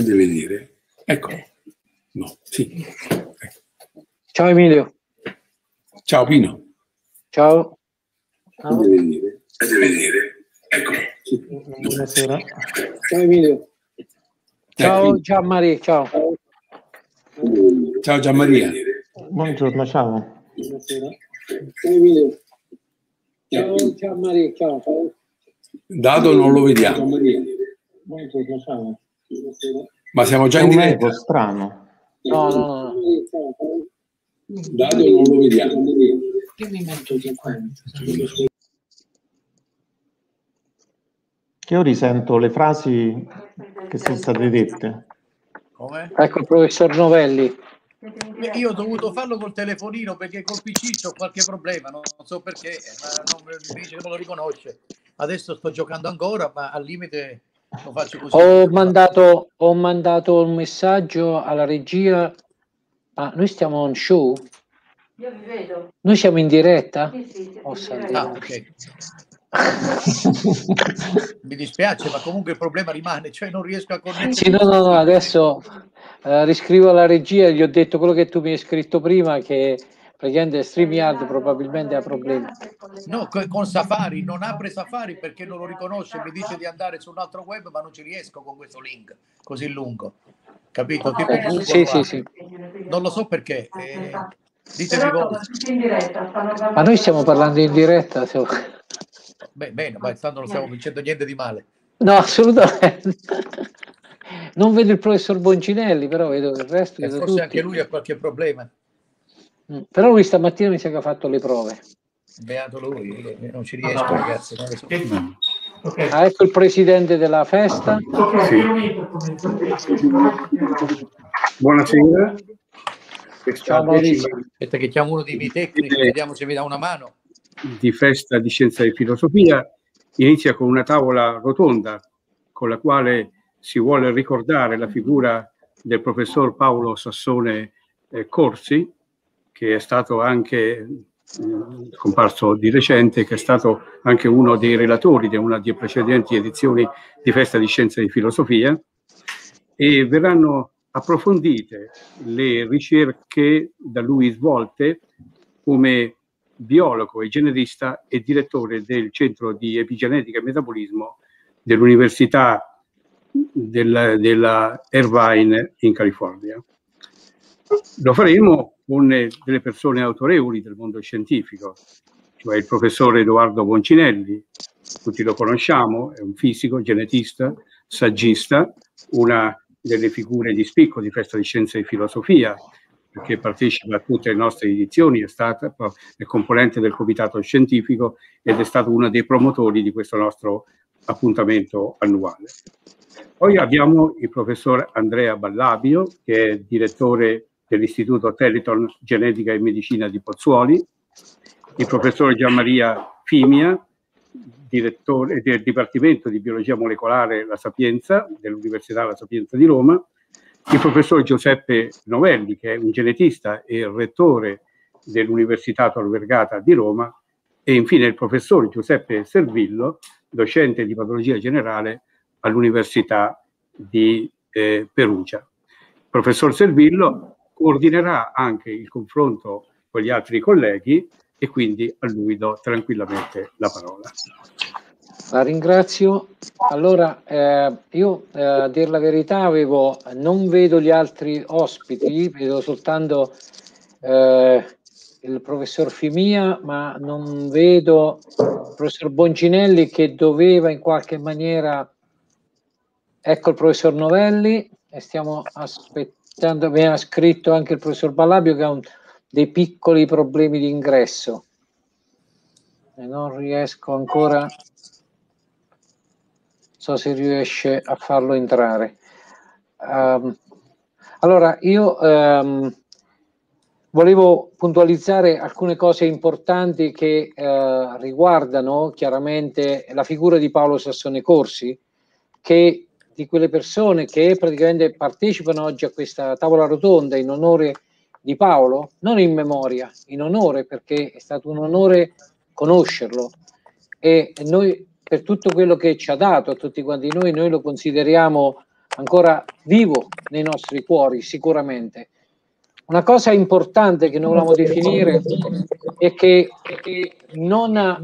Fagli vedere. Ecco. No, sì. Ecco. Ciao Emilio. Ciao Pino. Ciao. Fagli vedere. Fagli vedere. Ecco. Sì. Buonasera. Ciao Emilio. Ciao Gianmaria, ciao. Ciao Gianmaria. Buongiorno, ciao. Buonasera. Ciao Emilio. Ciao Gianmaria, ciao. Dado non lo vediamo. Buongiorno, ciao. Buonasera. Ma siamo già È in un diretta. eco strano. No. Dado non lo vediamo. Io mi metto di qua. Che io risento le frasi che sono state dette. Come? Ecco il professor Novelli. Io ho dovuto farlo col telefonino perché col PC ho qualche problema, non so perché, ma non mi dice che me lo riconosce. Adesso sto giocando ancora, ma al limite lo faccio così. Ho mandato un messaggio alla regia. Ah, noi stiamo on show? Io vi vedo. Noi siamo in diretta? Sì, Oh, in diretta. Ok. Mi dispiace, ma comunque il problema rimane, cioè non riesco a connettere. Sì, no, adesso riscrivo alla regia, gli ho detto quello che tu mi hai scritto prima, che praticamente StreamYard probabilmente ha problemi. No, con Safari, non apre Safari perché non lo riconosce, mi dice di andare su un altro web, ma non ci riesco con questo link così lungo. Capito? Tipo Google. Sì. Non lo so perché. Ditemi voi. Ma noi stiamo parlando in diretta. Bene, ma tanto non stiamo vincendo niente di male. No, assolutamente. Non vedo il professor Boncinelli, però vedo il resto. Vedo forse tutti. Anche lui ha qualche problema. Però lui stamattina mi sa che ha fatto le prove. Beato lui, non ci riesco, ragazzi. Non lo so. Okay. Ah, ecco il presidente della festa. Sì. Buonasera. Ciao Maurizio. Aspetta che chiamo uno dei miei tecnici, vediamo se mi dà una mano. Di festa di scienza e filosofia inizia con una tavola rotonda con la quale si vuole ricordare la figura del professor Paolo Sassone Corsi, che è stato anche scomparso di recente, che è stato anche uno dei relatori di una delle precedenti edizioni di festa di scienza e filosofia, e verranno approfondite le ricerche da lui svolte come biologo e generista e direttore del Centro di Epigenetica e Metabolismo dell'Università della Irvine in California. Lo faremo con delle persone autorevoli del mondo scientifico, cioè il professor Edoardo Boncinelli, tutti lo conosciamo, è un fisico, genetista, saggista, una delle figure di spicco di Festa di Scienza e Filosofia, perché partecipa a tutte le nostre edizioni, è componente del comitato scientifico ed è stato uno dei promotori di questo nostro appuntamento annuale. Poi abbiamo il professor Andrea Ballabio, che è direttore dell'Istituto Telethon Genetica e Medicina di Pozzuoli, il professor Gianmaria Fimia, direttore del Dipartimento di Biologia Molecolare La Sapienza dell'Università La Sapienza di Roma, il professor Giuseppe Novelli, che è un genetista e rettore dell'Università Tor Vergata di Roma, e infine il professor Giuseppe Servillo, docente di patologia generale all'Università di Perugia. Il professor Servillo coordinerà anche il confronto con gli altri colleghi e quindi a lui do tranquillamente la parola. La ringrazio. Allora, io a dir la verità non vedo gli altri ospiti, vedo soltanto il professor Fimia, ma non vedo il professor Boncinelli, che doveva in qualche maniera. Ecco il professor Novelli, e stiamo aspettando. Mi ha scritto anche il professor Ballabio che ha dei piccoli problemi di ingresso e non riesco ancora. Non so se riesce a farlo entrare. Allora, io volevo puntualizzare alcune cose importanti che riguardano chiaramente la figura di Paolo Sassone Corsi, che di quelle persone che praticamente partecipano oggi a questa tavola rotonda in onore di Paolo, non in memoria, in onore, perché è stato un onore conoscerlo, e noi per tutto quello che ci ha dato a tutti quanti noi lo consideriamo ancora vivo nei nostri cuori sicuramente. Una cosa importante che noi volevamo definire è che non a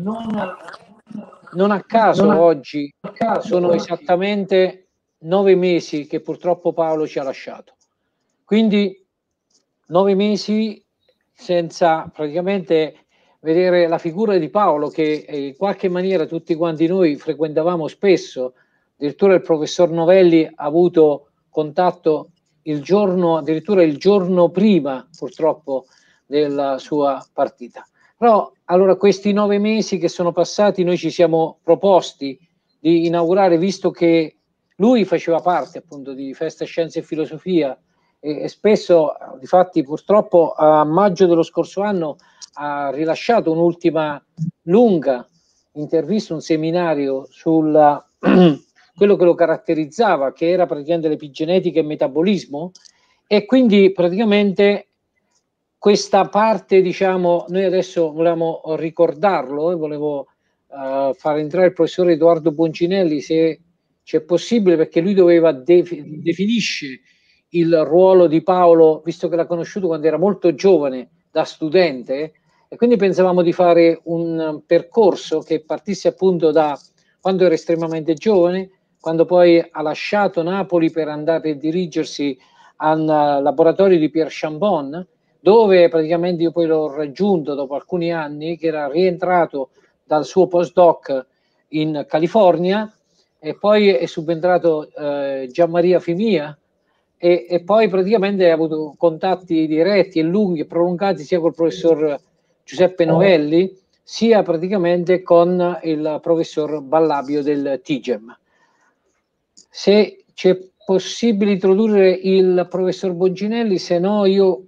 caso oggi sono esattamente 9 mesi che purtroppo Paolo ci ha lasciato. Quindi 9 mesi senza praticamente vedere la figura di Paolo, che in qualche maniera tutti quanti noi frequentavamo spesso. Addirittura il professor Novelli ha avuto contatto addirittura il giorno prima purtroppo della sua partita. Però allora questi 9 mesi che sono passati noi ci siamo proposti di inaugurare, visto che lui faceva parte appunto di Festa Scienze e Filosofia e spesso, difatti purtroppo a maggio dello scorso anno ha rilasciato un'ultima lunga intervista, un seminario sul quello che lo caratterizzava, che era praticamente l'epigenetica e il metabolismo, e quindi praticamente questa parte, diciamo, noi adesso volevamo ricordarlo e volevo far entrare il professore Edoardo Boncinelli, se c'è possibile, perché lui doveva definisce il ruolo di Paolo, visto che l'ha conosciuto quando era molto giovane, da studente, e quindi pensavamo di fare un percorso che partisse appunto da quando era estremamente giovane, quando poi ha lasciato Napoli per andare per dirigersi al laboratorio di Pierre Chambon, dove praticamente io poi l'ho raggiunto dopo alcuni anni, che era rientrato dal suo postdoc in California, e poi è subentrato Gianmaria Fimia, e poi praticamente ha avuto contatti diretti e lunghi e prolungati sia col professor Giuseppe Novelli, sia praticamente con il professor Ballabio del TIGEM. Se c'è possibile introdurre il professor Boncinelli, se no io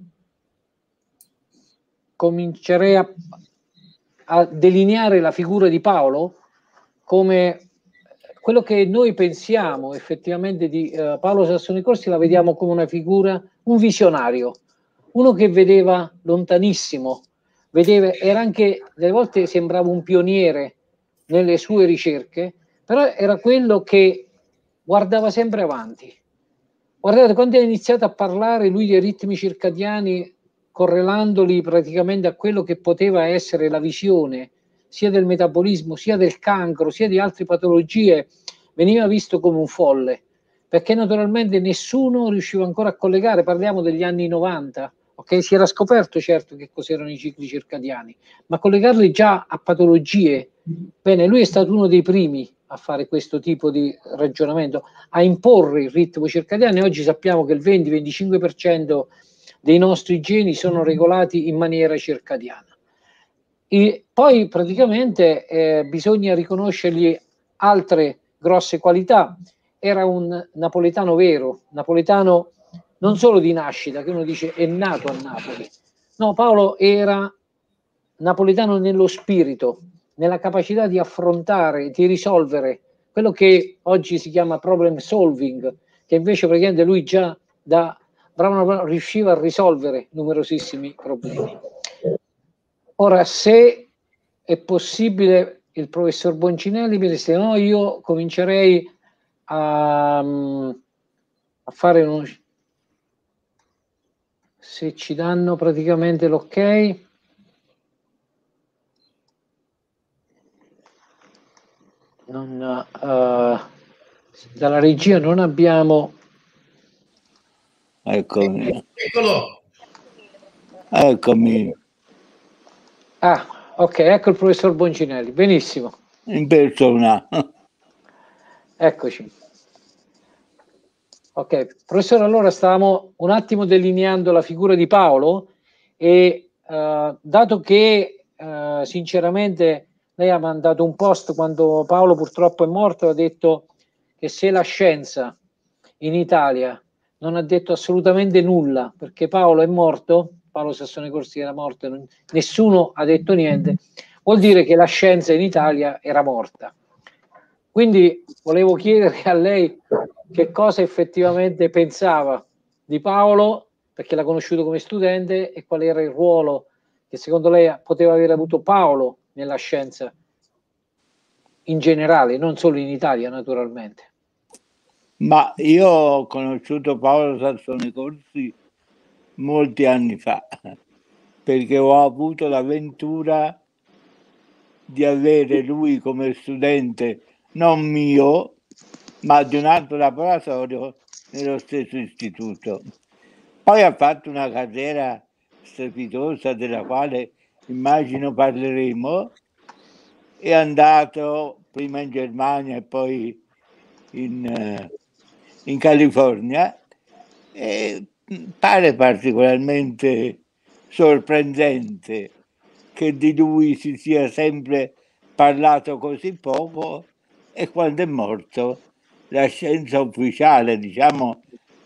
comincerei a delineare la figura di Paolo come quello che noi pensiamo effettivamente di Paolo Sassoni Corsi, la vediamo come una figura, un visionario, uno che vedeva lontanissimo, era anche, delle volte sembrava un pioniere nelle sue ricerche, però era quello che guardava sempre avanti. Guardate, quando è iniziato a parlare lui dei ritmi circadiani, correlandoli praticamente a quello che poteva essere la visione sia del metabolismo, sia del cancro, sia di altre patologie, veniva visto come un folle, perché naturalmente nessuno riusciva ancora a collegare, parliamo degli anni 90, ok? Si era scoperto certo che cos'erano i cicli circadiani, ma collegarli già a patologie, bene, lui è stato uno dei primi a fare questo tipo di ragionamento, a imporre il ritmo circadiano, e oggi sappiamo che il 20-25% dei nostri geni sono regolati in maniera circadiana. E poi praticamente bisogna riconoscergli altre grosse qualità. Era un napoletano vero, napoletano non solo di nascita, che uno dice è nato a Napoli. No, Paolo era napoletano nello spirito, nella capacità di affrontare, di risolvere quello che oggi si chiama problem solving, che invece praticamente lui già da bravo riusciva a risolvere numerosissimi problemi. Ora, se è possibile, il professor Boncinelli, se no io comincerei a fare uno... Se ci danno praticamente l'ok. Dalla regia non abbiamo... Eccomi. Eccolo. Eccomi. Ah, ok, ecco il professor Boncinelli, benissimo. In persona. Eccoci. Ok, professore, allora stavamo un attimo delineando la figura di Paolo e dato che sinceramente lei ha mandato un post quando Paolo purtroppo è morto, ha detto che se la scienza in Italia non ha detto assolutamente nulla perché Paolo è morto, Paolo Sassoni Corsi era morto, nessuno ha detto niente, vuol dire che la scienza in Italia era morta. Quindi volevo chiedere a lei che cosa effettivamente pensava di Paolo, perché l'ha conosciuto come studente, e qual era il ruolo che secondo lei poteva aver avuto Paolo nella scienza in generale, non solo in Italia naturalmente. Ma io ho conosciuto Paolo Sassone Corsi molti anni fa, perché ho avuto l'avventura di avere lui come studente, non mio, ma di un altro laboratorio nello stesso istituto. Poi ha fatto una carriera strepitosa della quale immagino parleremo. È andato prima in Germania e poi in California, e pare particolarmente sorprendente che di lui si sia sempre parlato così poco, e quando è morto la scienza ufficiale, diciamo,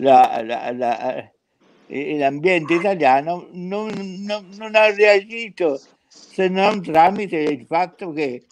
l'ambiente italiano non ha reagito, se non tramite il fatto che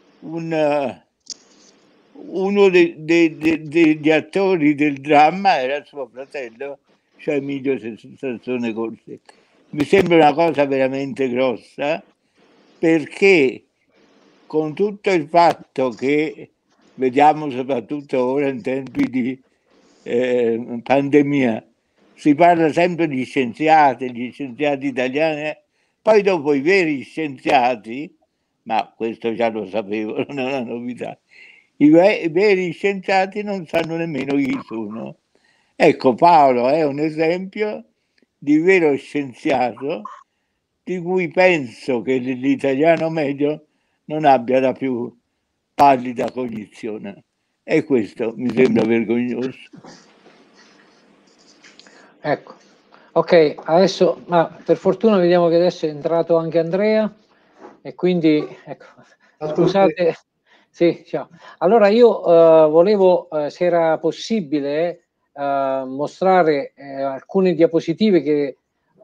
uno degli attori del dramma era suo fratello, cioè Emilio Sassone Corsi. Mi sembra una cosa veramente grossa, perché con tutto il fatto che vediamo soprattutto ora in tempi di pandemia, si parla sempre di scienziati, gli scienziati italiani, poi dopo i veri scienziati, ma questo già lo sapevo, non è una novità, i veri scienziati non sanno nemmeno chi sono. Ecco, Paolo è un esempio di vero scienziato di cui penso che l'italiano medio non abbia la più pallida cognizione, e questo mi sembra vergognoso. Ecco, ok, adesso, ma per fortuna vediamo che adesso è entrato anche Andrea, e quindi, ecco, scusate, sì, ciao. Allora io volevo, se era possibile, mostrare alcune diapositive che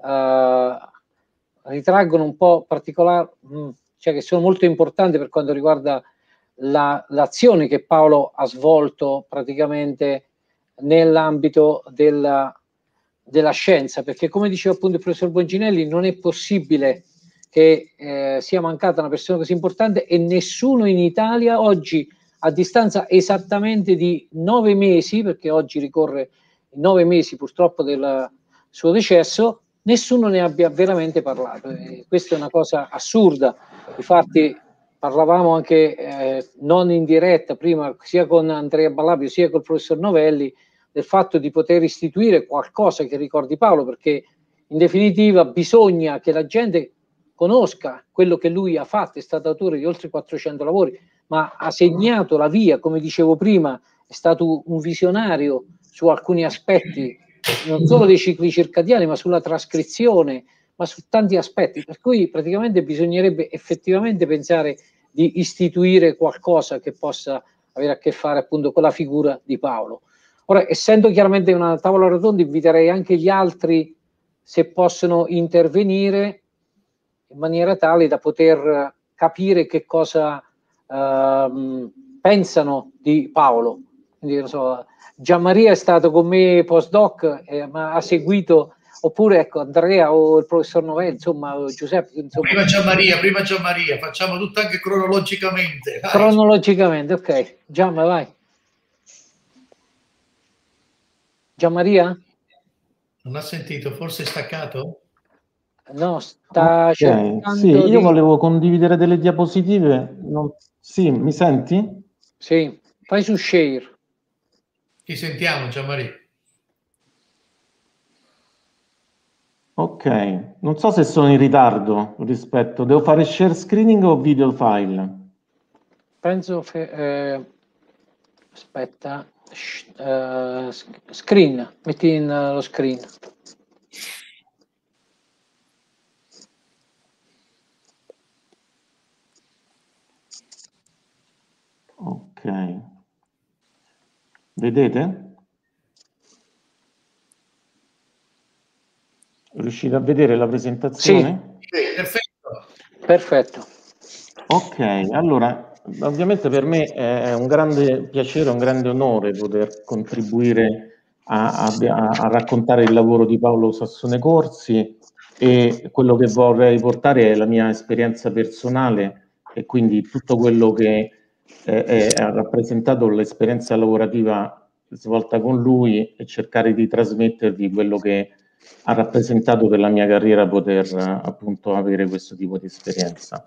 ritraggono un po' particolari, cioè che sono molto importanti per quanto riguarda l'azione che Paolo ha svolto praticamente nell'ambito della scienza, perché come diceva appunto il professor Boncinelli, non è possibile che sia mancata una persona così importante, e nessuno in Italia oggi, a distanza esattamente di 9 mesi, perché oggi ricorre i 9 mesi purtroppo del suo decesso, nessuno ne abbia veramente parlato. Questa è una cosa assurda. Infatti parlavamo anche non in diretta prima, sia con Andrea Ballabio sia col professor Novelli, del fatto di poter istituire qualcosa che ricordi Paolo, perché in definitiva bisogna che la gente conosca quello che lui ha fatto. È stato autore di oltre 400 lavori, ma ha segnato la via, come dicevo prima, è stato un visionario su alcuni aspetti, non solo dei cicli circadiani, ma sulla trascrizione, ma su tanti aspetti, per cui praticamente bisognerebbe effettivamente pensare di istituire qualcosa che possa avere a che fare appunto con la figura di Paolo. Ora, essendo chiaramente una tavola rotonda, inviterei anche gli altri, se possono intervenire, in maniera tale da poter capire che cosa pensano di Paolo. Quindi, non so, Gianmaria è stato con me postdoc, ma ha seguito, oppure ecco Andrea o il professor Novelli, insomma Giuseppe. Insomma. Prima Gianmaria, facciamo tutto anche cronologicamente. Vai. Cronologicamente, ok. Gianma, vai. Gianmaria? Non ha sentito, forse è staccato? No, sta cercando sì, io volevo condividere delle diapositive. Sì, mi senti? Sì, fai su share. Ti sentiamo, Gianmaria. Ok, non so se sono in ritardo rispetto. Devo fare share screening o video file? Penso aspetta, screen, metti in lo screen. Ok. Vedete? Riuscite a vedere la presentazione? Sì, perfetto. Perfetto. Ok, allora, ovviamente per me è un grande piacere, un grande onore poter contribuire a raccontare il lavoro di Paolo Sassone Corsi, e quello che vorrei portare è la mia esperienza personale, e quindi tutto quello che ha rappresentato l'esperienza lavorativa svolta con lui e cercare di trasmettervi quello che ha rappresentato per la mia carriera poter appunto avere questo tipo di esperienza.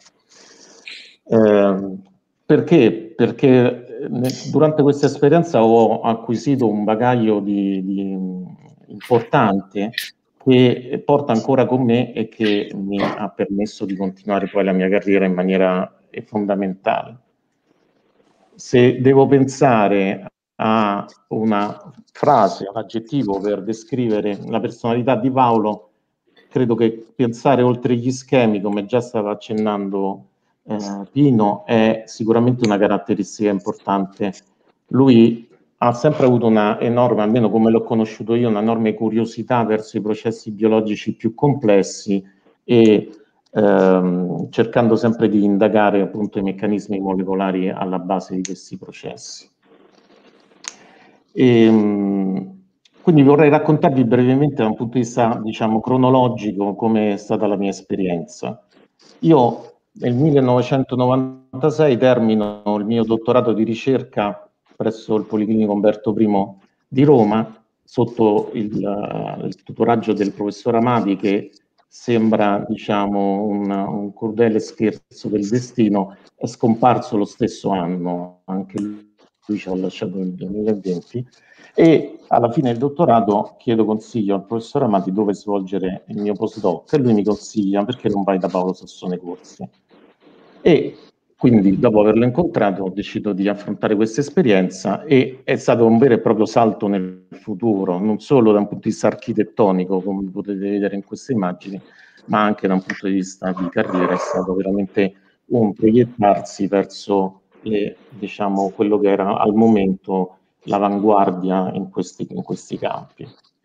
Perché? Perché durante questa esperienza ho acquisito un bagaglio importante che porta ancora con me e che mi ha permesso di continuare poi la mia carriera in maniera fondamentale. Se devo pensare a una frase, un aggettivo per descrivere la personalità di Paolo, credo che pensare oltre gli schemi, come già stava accennando Pino, è sicuramente una caratteristica importante. Lui ha sempre avuto una enorme, almeno come l'ho conosciuto io, una enorme curiosità verso i processi biologici più complessi e cercando sempre di indagare appunto i meccanismi molecolari alla base di questi processi. Quindi vorrei raccontarvi brevemente da un punto di vista, diciamo, cronologico come è stata la mia esperienza. Io nel 1996 termino il mio dottorato di ricerca presso il Policlinico Umberto I di Roma, sotto il tutoraggio del professor Amati, che sembra, diciamo, un crudele scherzo del destino, è scomparso lo stesso anno, anche lui ci ha lasciato nel 2020, e alla fine del dottorato chiedo consiglio al professor Amati dove svolgere il mio postdoc e lui mi consiglia perché non vai da Paolo Sassone Corsi. E quindi dopo averlo incontrato ho deciso di affrontare questa esperienza e è stato un vero e proprio salto nel futuro, non solo da un punto di vista architettonico, come potete vedere in queste immagini, ma anche da un punto di vista di carriera. È stato veramente un proiettarsi verso diciamo, quello che era al momento l'avanguardia in questi campi.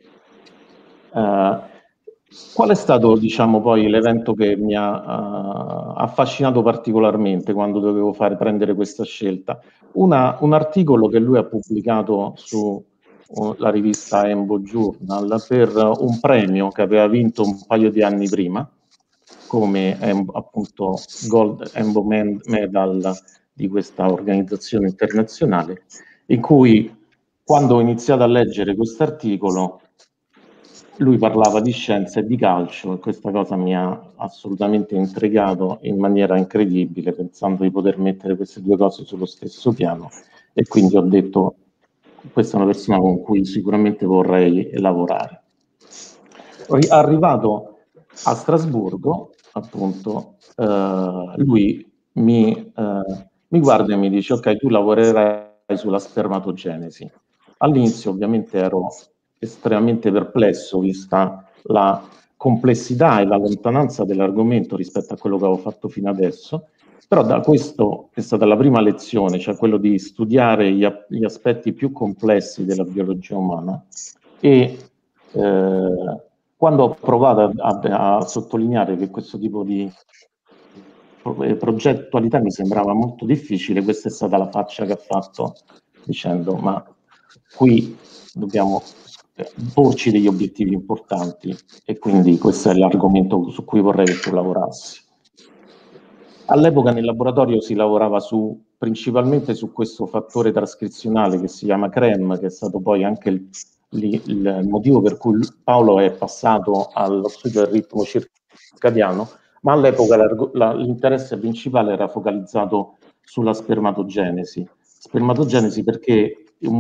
Qual è stato, diciamo, poi l'evento che mi ha affascinato particolarmente quando dovevo prendere questa scelta? Un articolo che lui ha pubblicato sulla rivista Embo Journal per un premio che aveva vinto un paio di anni prima, come appunto Gold Embo Medal di questa organizzazione internazionale, in cui quando ho iniziato a leggere questo articolo lui parlava di scienza e di calcio e questa cosa mi ha assolutamente intrigato in maniera incredibile, pensando di poter mettere queste due cose sullo stesso piano, e quindi ho detto questa è una persona con cui sicuramente vorrei lavorare. Arrivato a Strasburgo, appunto, lui mi guarda e mi dice: ok, tu lavorerai sulla spermatogenesi. All'inizio ovviamente ero estremamente perplesso, vista la complessità e la lontananza dell'argomento rispetto a quello che avevo fatto fino adesso, però da questo è stata la prima lezione, cioè quello di studiare gli aspetti più complessi della biologia umana, e quando ho provato a sottolineare che questo tipo di progettualità mi sembrava molto difficile, questa è stata la faccia che ha fatto, dicendo: ma qui dobbiamo porci degli obiettivi importanti e quindi questo è l'argomento su cui vorrei che tu lavorassi. All'epoca nel laboratorio si lavorava principalmente su questo fattore trascrizionale che si chiama CREM, che è stato poi anche il motivo per cui Paolo è passato allo studio del ritmo circadiano, ma all'epoca l'interesse principale era focalizzato sulla spermatogenesi. Spermatogenesi perché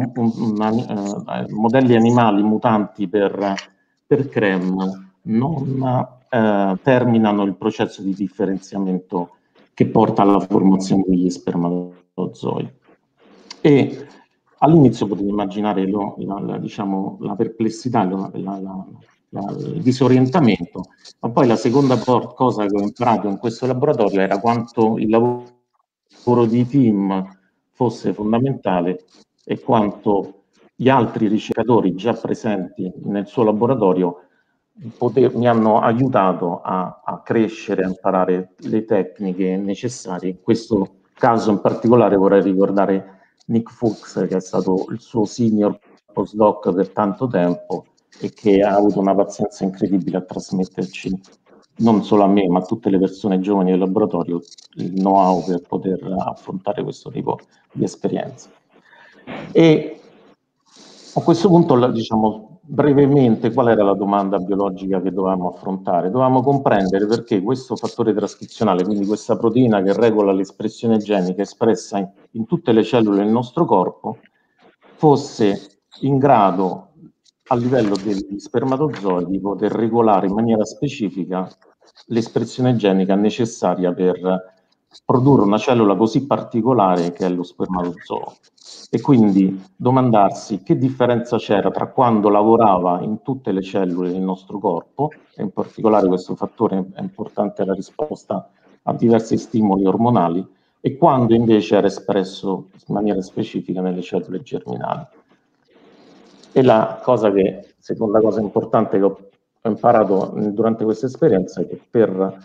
modelli animali mutanti per CREM non terminano il processo di differenziamento che porta alla formazione degli spermatozoi. E all'inizio potete immaginare diciamo, la perplessità, il disorientamento, ma poi la seconda cosa che ho imparato in questo laboratorio era quanto il lavoro di team fosse fondamentale e quanto gli altri ricercatori già presenti nel suo laboratorio mi hanno aiutato a crescere, a imparare le tecniche necessarie. In questo caso in particolare vorrei ricordare Nick Fuchs, che è stato il suo senior postdoc per tanto tempo e che ha avuto una pazienza incredibile a trasmetterci, non solo a me, ma a tutte le persone giovani del laboratorio, il know-how per poter affrontare questo tipo di esperienza. E A questo punto, diciamo brevemente, qual era la domanda biologica che dovevamo affrontare? Dovevamo comprendere perché questo fattore trascrizionale, quindi questa proteina che regola l'espressione genica espressa in tutte le cellule del nostro corpo, fosse in grado, a livello degli spermatozoi, di poter regolare in maniera specifica l'espressione genica necessaria per produrre una cellula così particolare che è lo spermatozoo. E quindi domandarsi che differenza c'era tra quando lavorava in tutte le cellule del nostro corpo, e in particolare questo fattore è importante alla risposta a diversi stimoli ormonali, e quando invece era espresso in maniera specifica nelle cellule germinali. E la seconda cosa importante che ho imparato durante questa esperienza è che per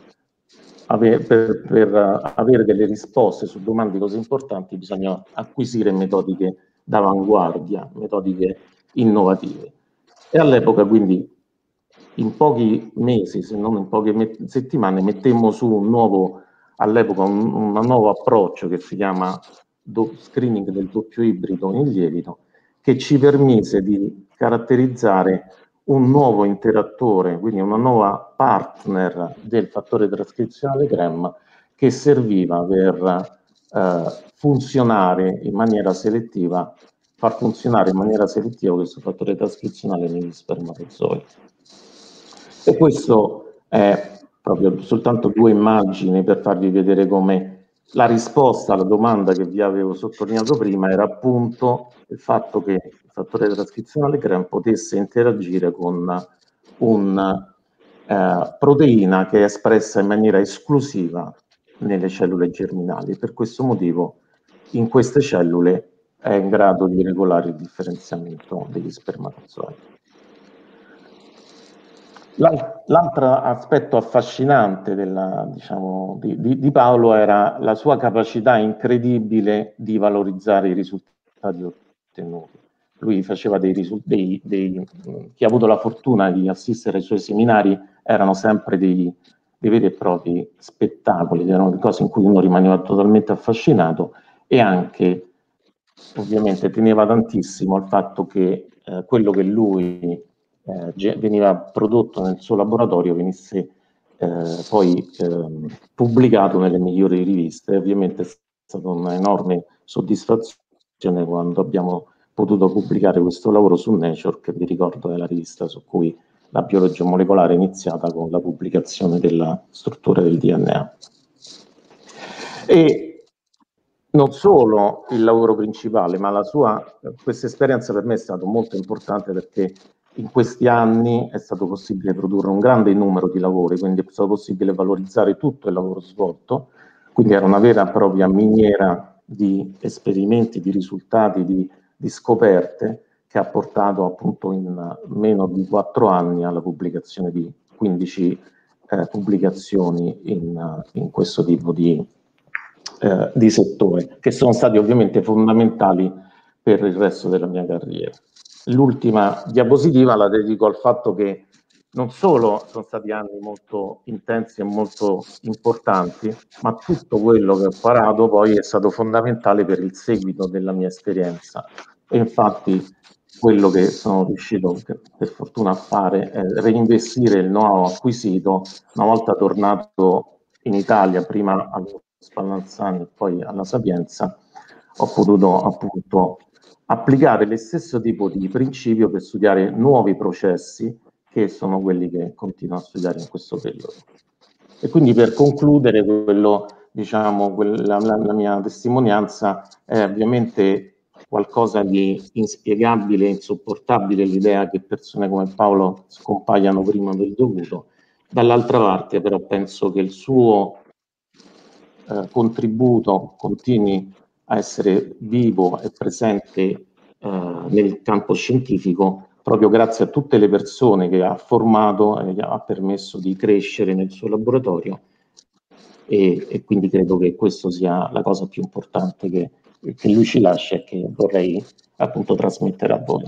avere delle risposte su domande così importanti bisogna acquisire metodiche d'avanguardia, metodiche innovative. E all'epoca, quindi, in pochi mesi, se non in poche settimane, mettemmo su all'epoca un nuovo approccio che si chiama screening del doppio ibrido in lievito, che ci permise di caratterizzare un nuovo interattore, quindi una nuova partner del fattore trascrizionale GREM, che serviva per funzionare in maniera selettiva, far funzionare in maniera selettiva questo fattore trascrizionale negli spermatozoi. E questo è proprio soltanto due immagini per farvi vedere come la risposta alla domanda che vi avevo sottolineato prima era appunto il fatto che il fattore trascrizionale GREM potesse interagire con una proteina che è espressa in maniera esclusiva nelle cellule germinali. Per questo motivo in queste cellule è in grado di regolare il differenziamento degli spermatozoi. L'altro aspetto affascinante di Paolo era la sua capacità incredibile di valorizzare i risultati ottenuti. Lui faceva chi ha avuto la fortuna di assistere ai suoi seminari erano sempre dei veri e propri spettacoli, erano cose in cui uno rimaneva totalmente affascinato, e anche ovviamente teneva tantissimo al fatto che quello che lui veniva prodotto nel suo laboratorio venisse poi pubblicato nelle migliori riviste. Ovviamente è stata un'enorme soddisfazione quando abbiamo potuto pubblicare questo lavoro su Nature, che vi ricordo è la rivista su cui la biologia molecolare è iniziata con la pubblicazione della struttura del DNA. E non solo il lavoro principale, ma questa esperienza per me è stata molto importante, perché in questi anni è stato possibile produrre un grande numero di lavori, quindi è stato possibile valorizzare tutto il lavoro svolto, quindi era una vera e propria miniera di esperimenti, di risultati, di scoperte, che ha portato appunto in meno di 4 anni alla pubblicazione di 15 pubblicazioni in questo tipo di settore, che sono stati ovviamente fondamentali per il resto della mia carriera. L'ultima diapositiva la dedico al fatto che non solo sono stati anni molto intensi e molto importanti, ma tutto quello che ho imparato poi è stato fondamentale per il seguito della mia esperienza. E infatti quello che sono riuscito per fortuna a fare è reinvestire il know-how acquisito una volta tornato in Italia, prima allo Spallanzani e poi alla Sapienza. Ho potuto appunto applicare lo stesso tipo di principio per studiare nuovi processi, che sono quelli che continuo a studiare in questo periodo. E quindi, per concludere, la mia testimonianza è ovviamente qualcosa di inspiegabile e insopportabile, l'idea che persone come Paolo scompaiano prima del dovuto. Dall'altra parte però penso che il suo contributo continui a essere vivo e presente nel campo scientifico, proprio grazie a tutte le persone che ha formato e gli ha permesso di crescere nel suo laboratorio, e quindi credo che questo sia la cosa più importante che lui ci lascia e che vorrei appunto trasmettere a voi.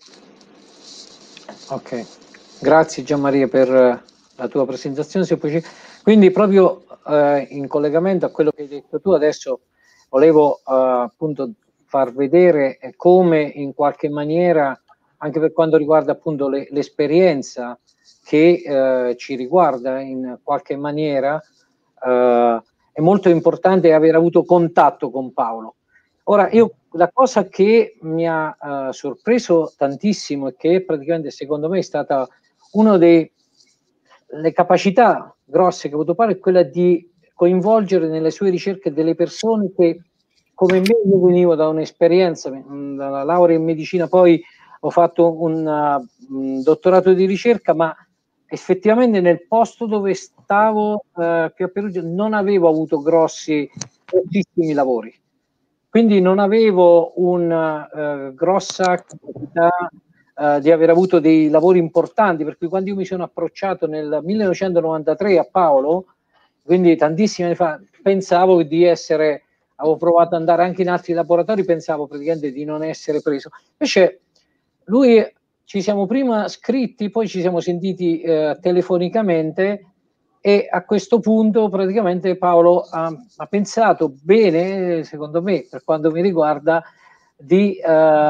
Ok, grazie Gianmaria per la tua presentazione. Quindi proprio in collegamento a quello che hai detto tu, adesso volevo appunto far vedere come in qualche maniera anche per quanto riguarda appunto l'esperienza che ci riguarda in qualche maniera, è molto importante aver avuto contatto con Paolo. Ora, la cosa che mi ha sorpreso tantissimo e che praticamente secondo me è stata una delle capacità grosse che ha avuto Paolo è quella di coinvolgere nelle sue ricerche delle persone che, come me, io venivo da un'esperienza, dalla laurea in medicina, poi ho fatto un dottorato di ricerca, ma effettivamente nel posto dove stavo qui a Perugia non avevo avuto grossissimi lavori, quindi non avevo una grossa capacità di aver avuto dei lavori importanti, per cui quando io mi sono approcciato nel 1993 a Paolo, quindi tantissimi anni fa, pensavo di essere, avevo provato ad andare anche in altri laboratori, pensavo praticamente di non essere preso. Invece lui, ci siamo prima scritti, poi ci siamo sentiti telefonicamente, e a questo punto praticamente Paolo ha pensato bene, secondo me, per quanto mi riguarda, di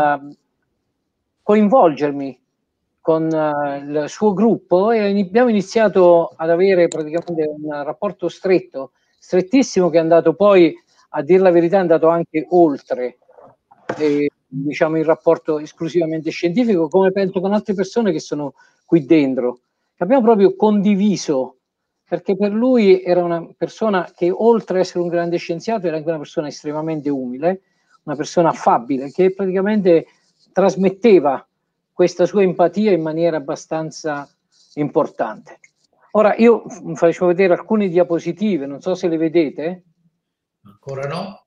coinvolgermi con il suo gruppo, e abbiamo iniziato ad avere praticamente un rapporto strettissimo, che è andato poi, a dir la verità, è andato anche oltre diciamo il rapporto esclusivamente scientifico, come penso con altre persone che sono qui dentro, che abbiamo proprio condiviso, perché per lui era una persona che, oltre ad essere un grande scienziato, era anche una persona estremamente umile, una persona affabile, che praticamente trasmetteva questa sua empatia in maniera abbastanza importante. Ora io vi faccio vedere alcune diapositive, non so se le vedete. Ancora no?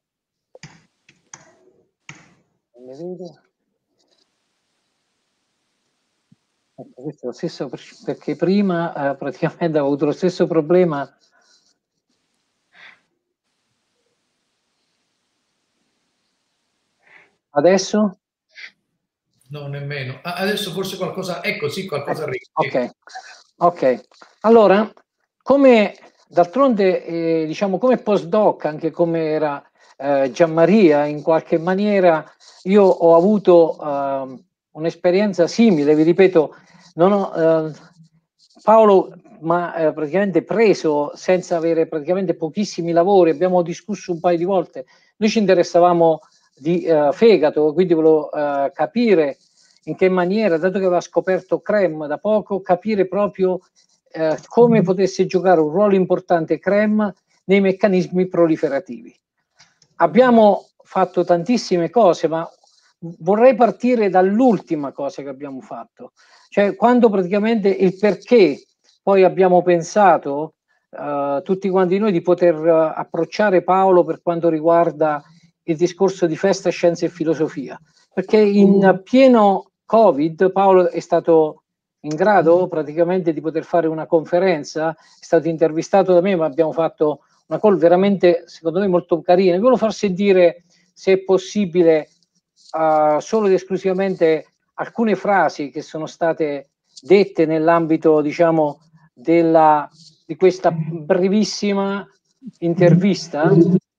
Non le vedo. Ecco, questo è lo stesso, perché prima praticamente avevo avuto lo stesso problema. Adesso? No, nemmeno. Adesso forse qualcosa, ecco sì, qualcosa arriva. Ok. Allora, come d'altronde, diciamo, come postdoc, anche come era Gianmaria, in qualche maniera io ho avuto un'esperienza simile, vi ripeto, non ho, Paolo ma praticamente preso senza avere praticamente pochissimi lavori, abbiamo discusso un paio di volte, noi ci interessavamo di fegato, quindi volevo capire in che maniera, dato che aveva scoperto CREM da poco, capire proprio come potesse giocare un ruolo importante CREM nei meccanismi proliferativi. Abbiamo fatto tantissime cose, ma vorrei partire dall'ultima cosa che abbiamo fatto, cioè quando praticamente il perché poi abbiamo pensato tutti quanti noi di poter approcciare Paolo per quanto riguarda il discorso di Festa, Scienza e Filosofia, perché in pieno Covid Paolo è stato in grado praticamente di poter fare una conferenza, è stato intervistato da me, ma abbiamo fatto una call veramente, secondo me, molto carina. Vi volevo far sentire, se è possibile, solo ed esclusivamente alcune frasi che sono state dette nell'ambito, diciamo, di questa brevissima intervista.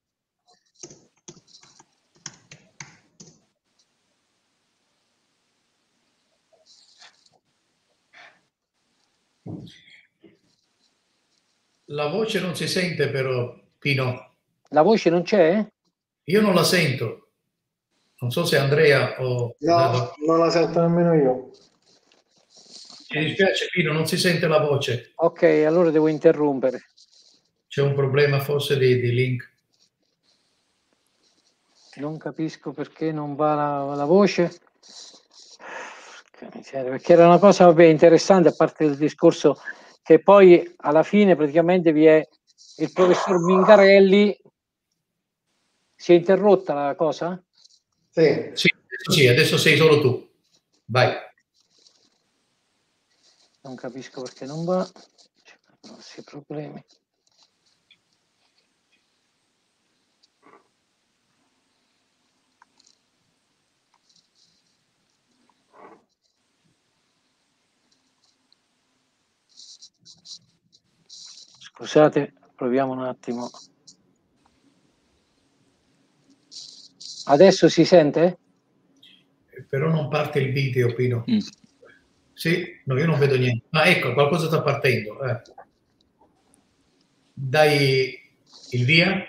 La voce non si sente però, Pino. La voce non c'è? Io non la sento. Non so se Andrea o... No, non la sento nemmeno io. Ci dispiace, Pino, non si sente la voce. Ok, allora devo interrompere. C'è un problema forse di link. Non capisco perché non va la voce. Perché era una cosa, vabbè, interessante, a parte il discorso che poi alla fine praticamente vi è il professor Mingarelli. Si è interrotta la cosa? Sì, adesso sei solo tu. Vai. Non capisco perché non va. C'è grossi problemi. Scusate, proviamo un attimo. Adesso si sente? Però non parte il video, Pino. Sì, no, io non vedo niente. Ma ecco, qualcosa sta partendo. Dai il via.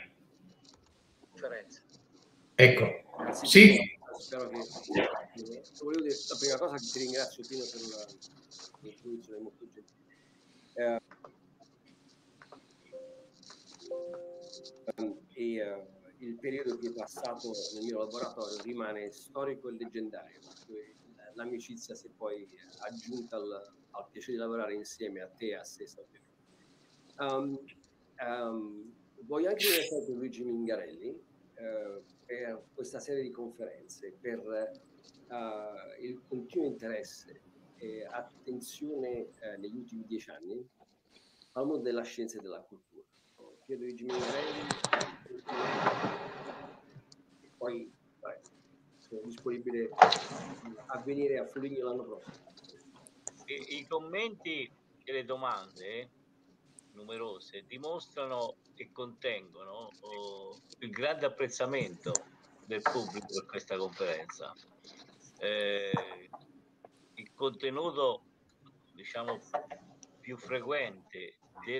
Ecco. Sì. Spero che... Volevo dire, la prima cosa che ti ringrazio, Pino, per l'introduzione molto gentile. Il periodo che è passato nel mio laboratorio rimane storico e leggendario. L'amicizia si è poi aggiunta al piacere di lavorare insieme a te e a Stessa. Voglio anche ringraziare Luigi Mingarelli per questa serie di conferenze, per il continuo interesse e attenzione negli ultimi 10 anni al mondo della scienza e della cultura. Chiedo Luigi Mingarelli e poi sono disponibile a venire a Foligno l'anno prossimo. I commenti e le domande numerose dimostrano e contengono il grande apprezzamento del pubblico per questa conferenza. Il contenuto, diciamo, più frequente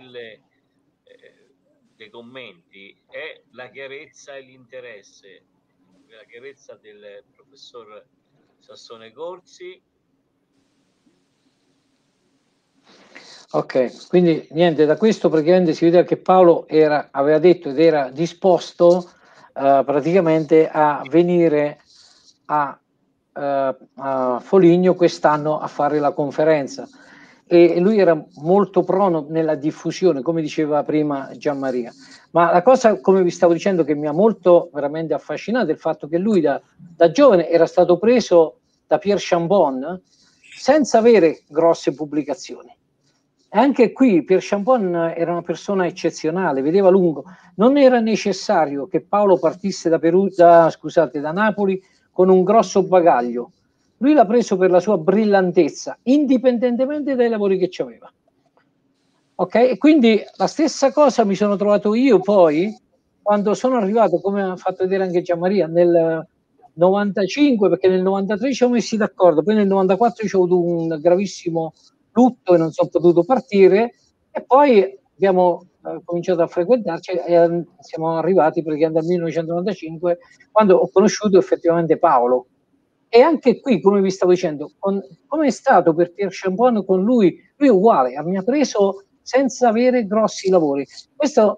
dei commenti è la chiarezza e l'interesse, la chiarezza del professor Sassone Corsi. Ok, quindi niente, da questo praticamente si vedeva che Paolo aveva detto ed era disposto praticamente a venire a Foligno quest'anno a fare la conferenza, e lui era molto prono nella diffusione, come diceva prima Gianmaria. Ma la cosa, come vi stavo dicendo, che mi ha molto veramente affascinato è il fatto che lui da giovane era stato preso da Pierre Chambon senza avere grosse pubblicazioni. E anche qui Pierre Chambon era una persona eccezionale, vedeva lungo. Non era necessario che Paolo partisse da Napoli con un grosso bagaglio. Lui l'ha preso per la sua brillantezza, indipendentemente dai lavori che aveva. Ok? E quindi la stessa cosa mi sono trovato io poi, quando sono arrivato, come ha fatto vedere anche Gianmaria, nel 95, perché nel 93 ci siamo messi d'accordo, poi nel 94 c'è avuto un gravissimo lutto e non sono potuto partire, e poi abbiamo cominciato a frequentarci e siamo arrivati praticamente al 1995, quando ho conosciuto effettivamente Paolo. E anche qui, come vi stavo dicendo, come è stato per Pierre Chambon con lui è uguale, mi ha preso senza avere grossi lavori. Questo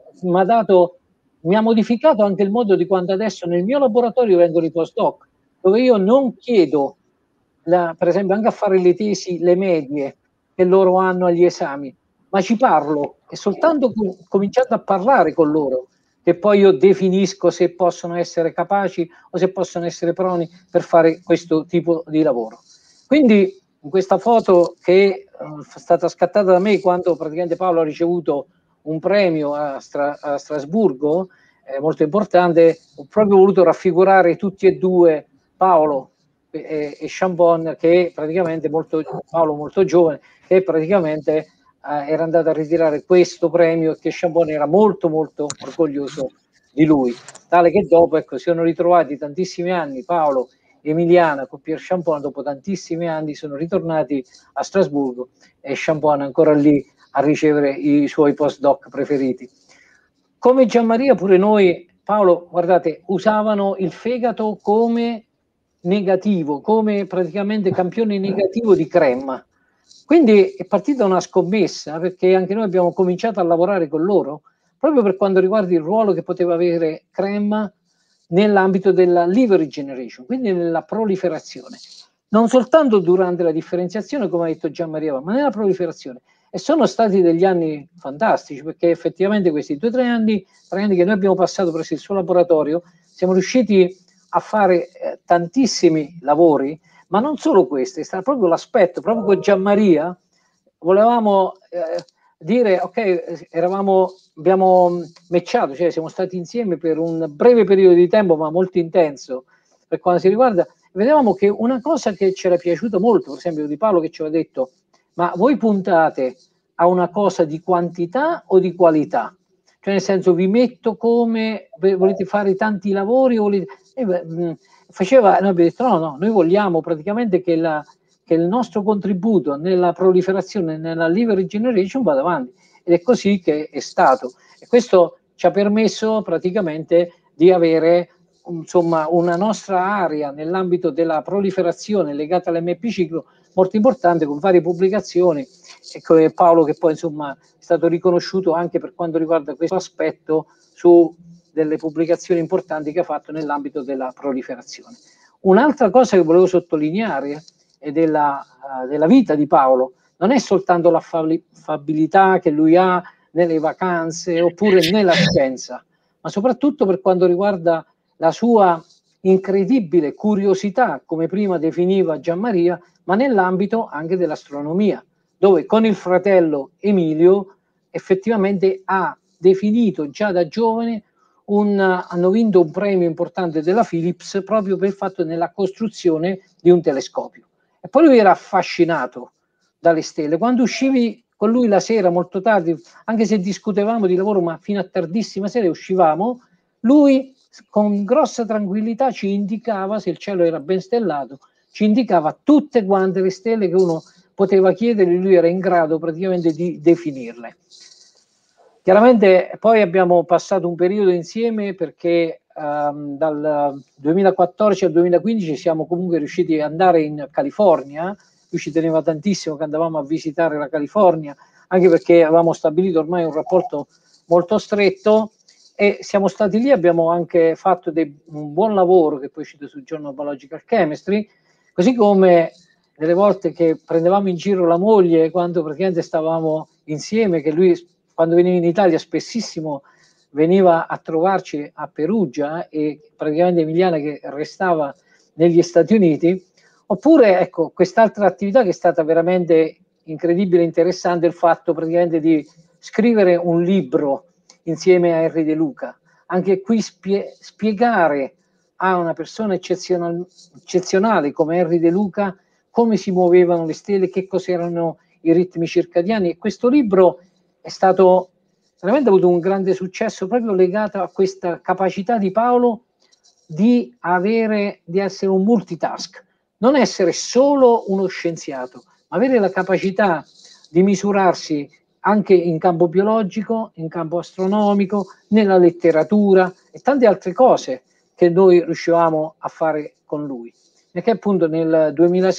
mi ha modificato anche il modo di quando adesso nel mio laboratorio vengono i postdoc, dove io non chiedo, per esempio, anche a fare le tesi, le medie che loro hanno agli esami, ma ci parlo, e soltanto cominciando a parlare con loro, che poi io definisco se possono essere capaci o se possono essere proni per fare questo tipo di lavoro. Quindi in questa foto che è stata scattata da me quando praticamente Paolo ha ricevuto un premio a Strasburgo, molto importante, ho proprio voluto raffigurare tutti e due, Paolo e Chambon, che praticamente Paolo molto giovane, che praticamente era andato a ritirare questo premio e che Chambon era molto molto orgoglioso di lui, tale che dopo, ecco, si sono ritrovati tantissimi anni Paolo e Emiliana con Pierre Chambon, dopo tantissimi anni sono ritornati a Strasburgo e Chambon ancora lì a ricevere i suoi postdoc preferiti. Come Gianmaria pure noi, Paolo, guardate, usavano il fegato come negativo, come praticamente campione negativo di crema. Quindi è partita una scommessa, perché anche noi abbiamo cominciato a lavorare con loro proprio per quanto riguarda il ruolo che poteva avere crema nell'ambito della liver regeneration, quindi nella proliferazione, non soltanto durante la differenziazione, come ha detto Gianmaria, ma nella proliferazione. E sono stati degli anni fantastici, perché effettivamente questi 2 o 3 anni che noi abbiamo passato presso il suo laboratorio, siamo riusciti a fare tantissimi lavori, ma non solo questo, è stato proprio l'aspetto, proprio con Gianmaria volevamo dire, ok, abbiamo matchato, cioè siamo stati insieme per un breve periodo di tempo, ma molto intenso per quanto si riguarda, vedevamo che una cosa che ci era piaciuta molto, per esempio di Paolo, che ci aveva detto, ma voi puntate a una cosa di quantità o di qualità? Cioè nel senso, vi metto come, volete fare tanti lavori? Faceva, noi abbiamo detto no, noi vogliamo praticamente che il nostro contributo nella proliferazione, nella live regeneration vada avanti, ed è così che è stato, e questo ci ha permesso praticamente di avere insomma una nostra area nell'ambito della proliferazione legata all'MP ciclo molto importante, con varie pubblicazioni, e con Paolo che poi insomma è stato riconosciuto anche per quanto riguarda questo aspetto su delle pubblicazioni importanti che ha fatto nell'ambito della proliferazione. Un'altra cosa che volevo sottolineare è della vita di Paolo, non è soltanto l'affabilità che lui ha nelle vacanze oppure nella scienza, ma soprattutto per quanto riguarda la sua incredibile curiosità, come prima definiva Gianmaria, ma nell'ambito anche dell'astronomia, dove con il fratello Emilio effettivamente ha definito già da giovane hanno vinto un premio importante della Philips proprio per il fatto nella costruzione di un telescopio. E poi lui era affascinato dalle stelle. Quando uscivi con lui la sera molto tardi, anche se discutevamo di lavoro, ma fino a tardissima sera uscivamo, lui con grossa tranquillità ci indicava, se il cielo era ben stellato, ci indicava tutte quante le stelle che uno poteva chiedere, lui era in grado praticamente di definirle. Chiaramente poi abbiamo passato un periodo insieme perché dal 2014 al 2015 siamo comunque riusciti ad andare in California. Lui ci teneva tantissimo che andavamo a visitare la California, anche perché avevamo stabilito ormai un rapporto molto stretto, e siamo stati lì, abbiamo anche fatto un buon lavoro che poi è uscito sul Journal of Biological Chemistry, così come delle volte che prendevamo in giro la moglie quando praticamente stavamo insieme, che lui quando veniva in Italia spessissimo veniva a trovarci a Perugia, e praticamente Emiliana che restava negli Stati Uniti. Oppure ecco, quest'altra attività che è stata veramente incredibile e interessante, il fatto praticamente di scrivere un libro insieme a Henry De Luca. Anche qui spiegare a una persona eccezionale come Henry De Luca come si muovevano le stelle, che cos'erano i ritmi circadiani, e questo libro è stato veramente, ha avuto un grande successo proprio legato a questa capacità di Paolo di essere un multitask, non essere solo uno scienziato, ma avere la capacità di misurarsi anche in campo biologico, in campo astronomico, nella letteratura e tante altre cose che noi riuscivamo a fare con lui. Perché appunto nel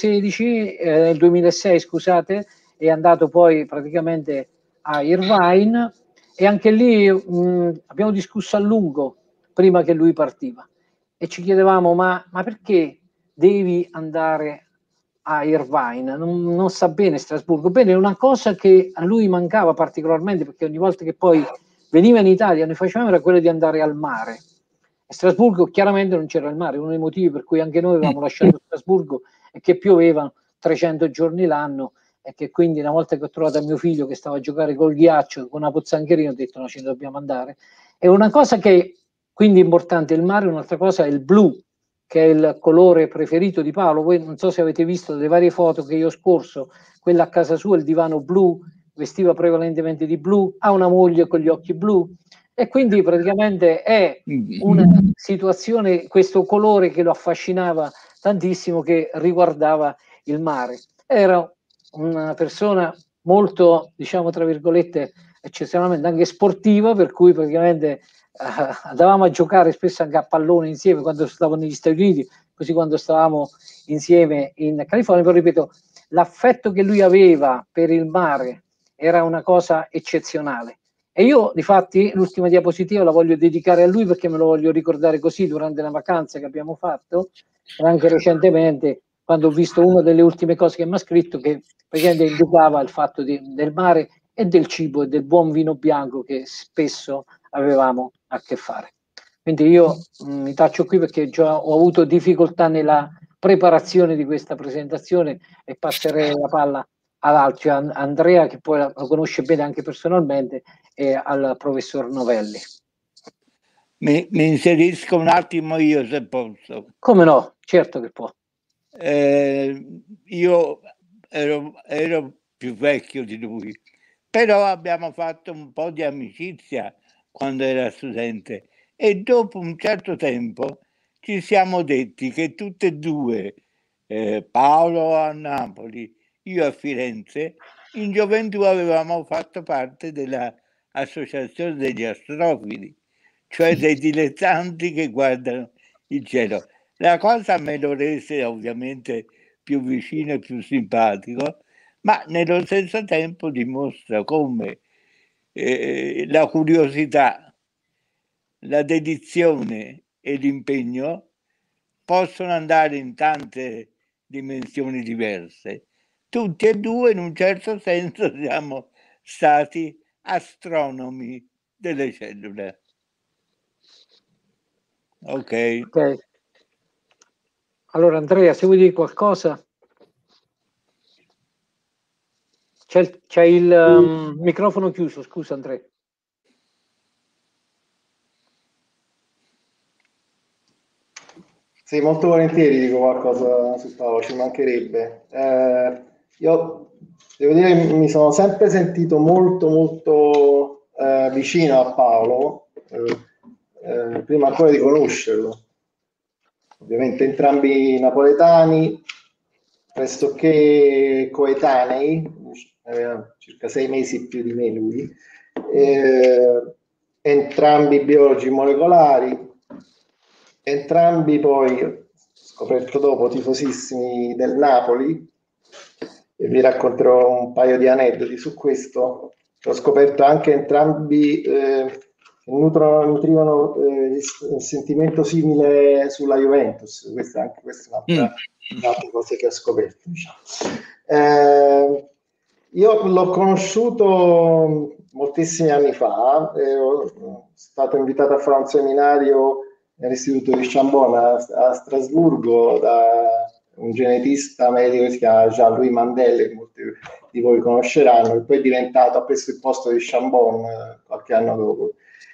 2006, scusate, è andato poi praticamente a Irvine, e anche lì abbiamo discusso a lungo prima che lui partiva, e ci chiedevamo ma perché devi andare a Irvine? Non sta bene Strasburgo. Bene, una cosa che a lui mancava particolarmente, perché ogni volta che poi veniva in Italia noi facevamo, era quella di andare al mare. A Strasburgo chiaramente non c'era il mare, uno dei motivi per cui anche noi avevamo lasciato Strasburgo è che pioveva 300 giorni l'anno, e che quindi una volta che ho trovato mio figlio che stava a giocare col ghiaccio con una pozzangherina ho detto no, ce ne dobbiamo andare. È una cosa che quindi è importante il mare, un'altra cosa è il blu, che è il colore preferito di Paolo. Voi non so se avete visto le varie foto che io ho scorso, quella a casa sua, il divano blu, vestiva prevalentemente di blu, ha una moglie con gli occhi blu, e quindi praticamente è una situazione, questo colore che lo affascinava tantissimo, che riguardava il mare. Era una persona molto, diciamo tra virgolette, eccezionalmente anche sportiva, per cui praticamente andavamo a giocare spesso anche a pallone insieme quando stavo negli Stati Uniti, così quando stavamo insieme in California. Però ripeto, l'affetto che lui aveva per il mare era una cosa eccezionale. E io, difatti, l'ultima diapositiva la voglio dedicare a lui, perché me lo voglio ricordare così durante la vacanza che abbiamo fatto, e anche recentemente, quando ho visto una delle ultime cose che mi ha scritto, che praticamente indicava il fatto del mare e del cibo e del buon vino bianco che spesso avevamo a che fare. Quindi io mi taccio qui perché già ho avuto difficoltà nella preparazione di questa presentazione, e passerei la palla all'altro, Andrea, che poi lo conosce bene anche personalmente, e al professor Novelli. Mi inserisco un attimo io, se posso. Come no, certo che può. Io ero più vecchio di lui, però abbiamo fatto un po' di amicizia quando era studente, e dopo un certo tempo ci siamo detti che tutte e due, Paolo a Napoli, io a Firenze, in gioventù avevamo fatto parte dell'associazione degli astrofili, cioè dei dilettanti che guardano il cielo. La cosa me lo rese ovviamente più vicino e più simpatico, ma nello stesso tempo dimostra come la curiosità, la dedizione e l'impegno possono andare in tante dimensioni diverse. Tutti e due, in un certo senso, siamo stati astronomi delle cellule. Ok. Allora, Andrea, se vuoi dire qualcosa? C'è il microfono chiuso, scusa Andrea. Sì, molto volentieri dico qualcosa su Paolo, ci mancherebbe. Io devo dire che mi sono sempre sentito molto vicino a Paolo, prima ancora di conoscerlo. Ovviamente entrambi napoletani, pressoché coetanei, aveva circa 6 mesi più di me lui, entrambi biologi molecolari, entrambi poi, scoperto dopo, tifosissimi del Napoli, e vi racconterò un paio di aneddoti su questo. Ho scoperto anche entrambi nutrivano un sentimento simile sulla Juventus. Questa è un'altra cosa che ho scoperto, diciamo. Io l'ho conosciuto moltissimi anni fa, sono stato invitato a fare un seminario nell'istituto di Chambon a Strasburgo da un genetista medico che si chiama Jean-Louis Mandel, che molti di voi conosceranno, e poi è diventato, ha preso il posto di Chambon qualche anno dopo.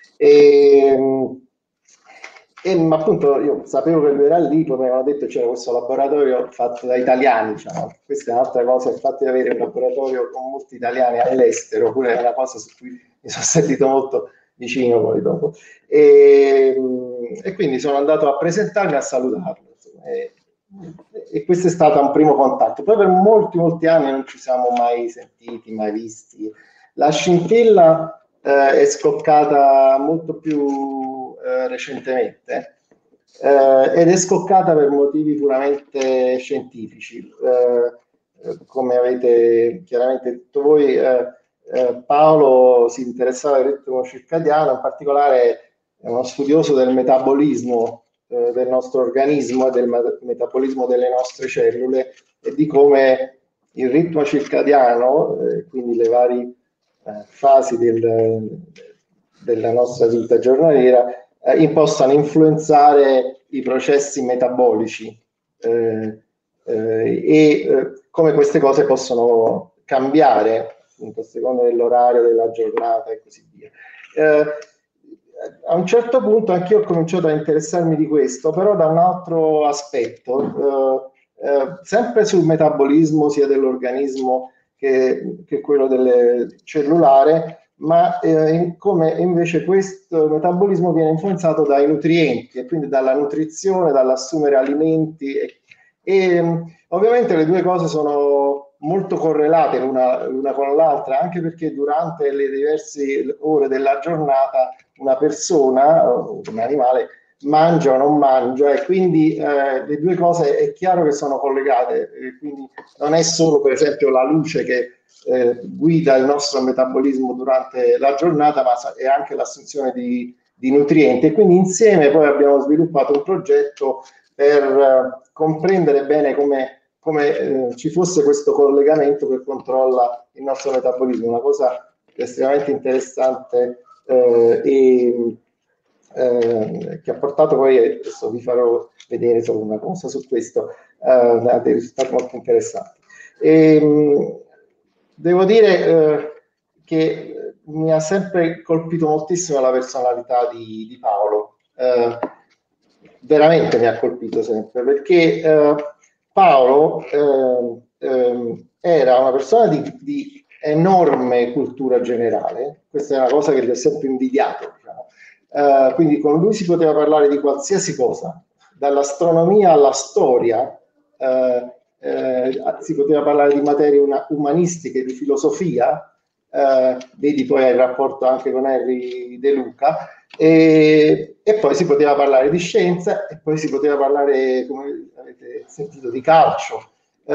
Ma appunto io sapevo che lui era lì, poi mi avevano detto che c'era questo laboratorio fatto da italiani, diciamo. Questa è un'altra cosa, il fatto di avere un laboratorio con molti italiani all'estero, pure è una cosa su cui mi sono sentito molto vicino poi dopo. E quindi sono andato a presentarmi, a salutarlo, e questo è stato un primo contatto. Poi per molti anni non ci siamo mai sentiti, mai visti. La scintilla è scoccata molto più recentemente ed è scoccata per motivi puramente scientifici. Come avete chiaramente detto voi, Paolo si interessava al ritmo circadiano, in particolare è uno studioso del metabolismo del nostro organismo e del metabolismo delle nostre cellule, e di come il ritmo circadiano, quindi le varie fasi della nostra vita giornaliera, possano influenzare i processi metabolici e come queste cose possono cambiare appunto, a seconda dell'orario della giornata e così via. A un certo punto anch'io ho cominciato a interessarmi di questo, però da un altro aspetto, sempre sul metabolismo sia dell'organismo che quello del cellulare, ma come invece questo metabolismo viene influenzato dai nutrienti e quindi dalla nutrizione, dall'assumere alimenti e ovviamente le due cose sono molto correlate l'una con l'altra, anche perché durante le diverse ore della giornata una persona, un animale, mangia o non mangia, e quindi le due cose è chiaro che sono collegate, quindi non è solo per esempio la luce che guida il nostro metabolismo durante la giornata, ma è anche l'assunzione di nutrienti, e quindi insieme poi abbiamo sviluppato un progetto per comprendere bene come ci fosse questo collegamento che controlla il nostro metabolismo, una cosa estremamente interessante e che ha portato poi, adesso vi farò vedere solo una cosa su questo, a dei risultati molto interessanti. Devo dire che mi ha sempre colpito moltissimo la personalità di Paolo, veramente mi ha colpito sempre, perché Paolo era una persona di enorme cultura generale, questa è una cosa che gli ho sempre invidiato, diciamo. quindi con lui si poteva parlare di qualsiasi cosa, dall'astronomia alla storia, si poteva parlare di materie umanistiche, di filosofia, vedi poi il rapporto anche con Henry De Luca, e poi si poteva parlare di scienza, e poi si poteva parlare, come avete sentito, di calcio.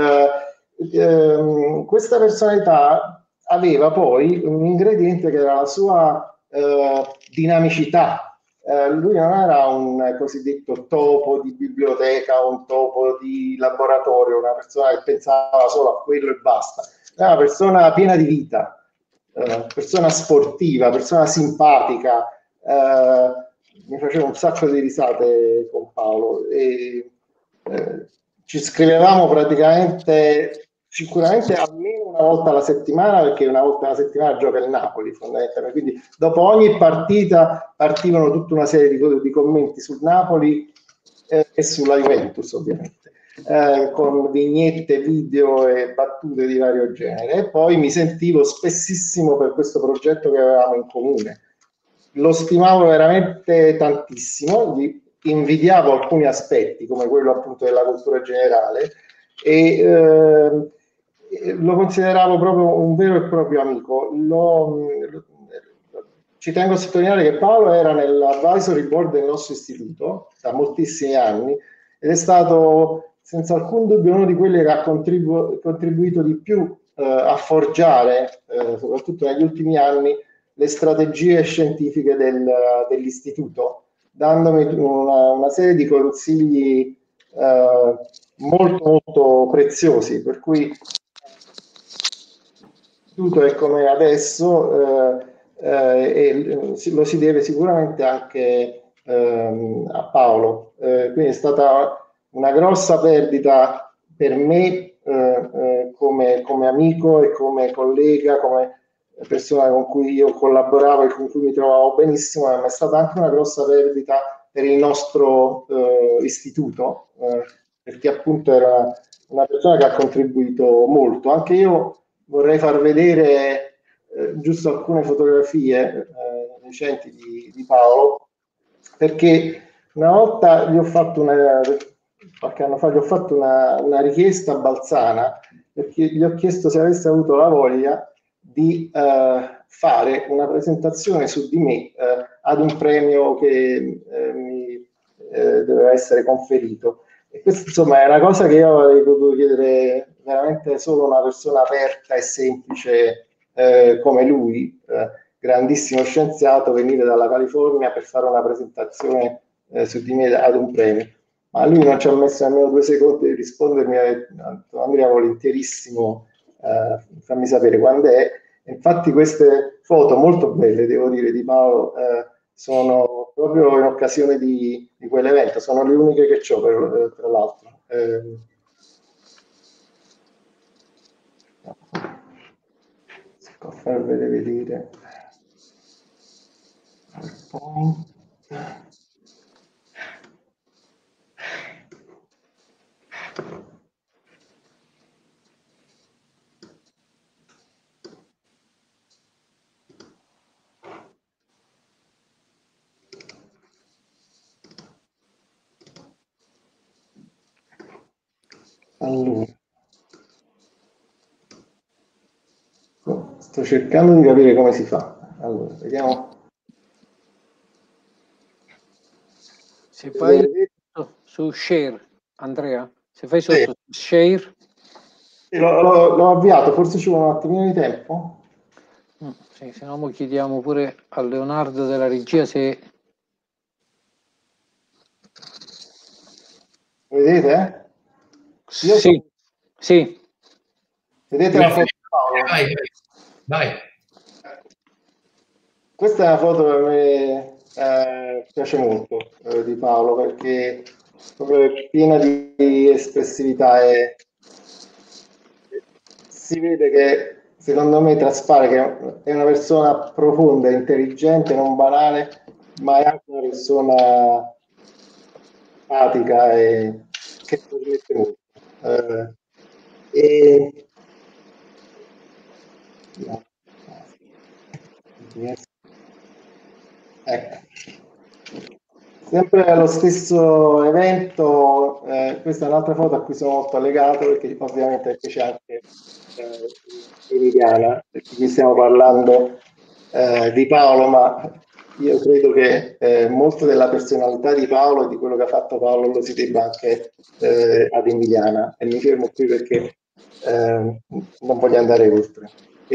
Questa personalità aveva poi un ingrediente che era la sua dinamicità. Lui non era un cosiddetto topo di biblioteca o un topo di laboratorio, una persona che pensava solo a quello e basta. Era una persona piena di vita, persona sportiva, persona simpatica. Mi facevo un sacco di risate con Paolo e ci scrivevamo praticamente, sicuramente almeno una volta alla settimana, perché una volta alla settimana gioca il Napoli fondamentalmente, quindi dopo ogni partita partivano tutta una serie di commenti sul Napoli e sulla Juventus ovviamente, con vignette, video e battute di vario genere, e poi mi sentivo spessissimo per questo progetto che avevamo in comune. Lo stimavo veramente tantissimo, gli invidiavo alcuni aspetti come quello appunto della cultura generale e lo consideravo proprio un vero e proprio amico. Ci tengo a sottolineare che Paolo era nell'advisory board del nostro istituto da moltissimi anni ed è stato senza alcun dubbio uno di quelli che ha contribuito di più a forgiare, soprattutto negli ultimi anni, le strategie scientifiche dell'istituto, dandomi una serie di consigli molto molto preziosi, per cui l'istituto è come adesso e lo si deve sicuramente anche a Paolo, quindi è stata una grossa perdita per me come amico e come collega, come persona con cui io collaboravo e con cui mi trovavo benissimo, ma è stata anche una grossa perdita per il nostro istituto, perché appunto era una persona che ha contribuito molto. Anche io vorrei far vedere giusto alcune fotografie recenti di Paolo, perché una volta qualche anno fa gli ho fatto una richiesta a Balzana, perché gli ho chiesto se avesse avuto la voglia di fare una presentazione su di me ad un premio che mi doveva essere conferito. E questa insomma è una cosa che io avrei potuto chiedere veramente solo a una persona aperta e semplice come lui, grandissimo scienziato, venire dalla California per fare una presentazione su di me ad un premio. Ma lui non ci ha messo nemmeno 2 secondi di rispondermi, ha detto Andrea, volentierissimo, fammi sapere quando è. Infatti queste foto molto belle, devo dire, di Paolo, sono proprio in occasione di quell'evento, sono le uniche che ho tra l'altro. Si può far vedere PowerPoint. Allora, sto cercando di capire come si fa. Allora, vediamo. Se fai su share, Andrea, se fai sotto share. L'ho avviato, forse ci vuole un attimino di tempo. Sì, se no chiediamo pure a Leonardo della regia se... Vedete? Sì. Vedete la foto di Paolo? Vai. Questa è una foto che a me piace molto di Paolo, perché è piena di espressività e si vede che secondo me traspare che è una persona profonda, intelligente, non banale, ma è anche una persona empatica e che trasmette molto. Ecco. sempre allo stesso evento, questa è un'altra foto a cui sono molto legato, perché ovviamente c'è anche Emiliana, perché qui stiamo parlando di Paolo, ma io credo che molto della personalità di Paolo e di quello che ha fatto Paolo lo si debba anche ad Emiliana, e mi fermo qui perché non voglio andare oltre.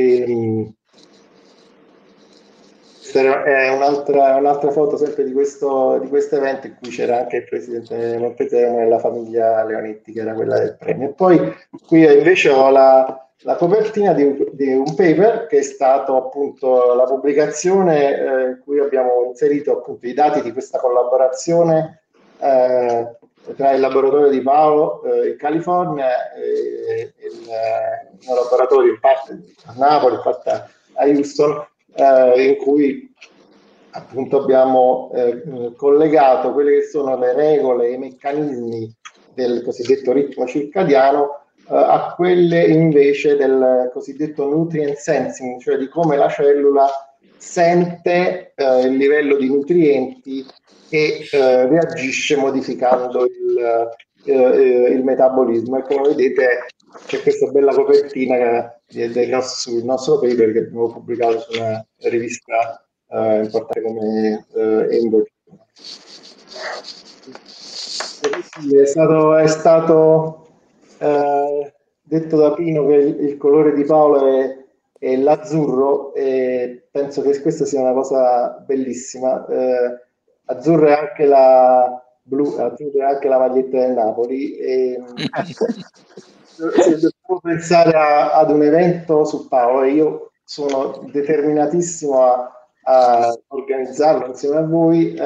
Questa è un'altra foto sempre di questo evento, in cui c'era anche il presidente Montezemolo e la famiglia Leonetti, che era quella del premio. E poi qui invece ho la copertina di un paper che è stato appunto la pubblicazione in cui abbiamo inserito appunto i dati di questa collaborazione tra il laboratorio di Paolo in California e il mio laboratorio, in parte a Napoli, in parte a Houston, in cui appunto abbiamo collegato quelle che sono le regole e i meccanismi del cosiddetto ritmo circadiano a quelle invece del cosiddetto nutrient sensing, cioè di come la cellula sente il livello di nutrienti e reagisce modificando il metabolismo. E come vedete c'è questa bella copertina sul nostro paper che abbiamo pubblicato su una rivista importante come Embo. È stato detto da Pino che il colore di Paolo è l'azzurro, e penso che questa sia una cosa bellissima. Azzurro è anche la blu, azzurro è anche la maglietta del Napoli. Se devo pensare ad un evento su Paolo, e io sono determinatissimo a organizzarlo insieme a voi,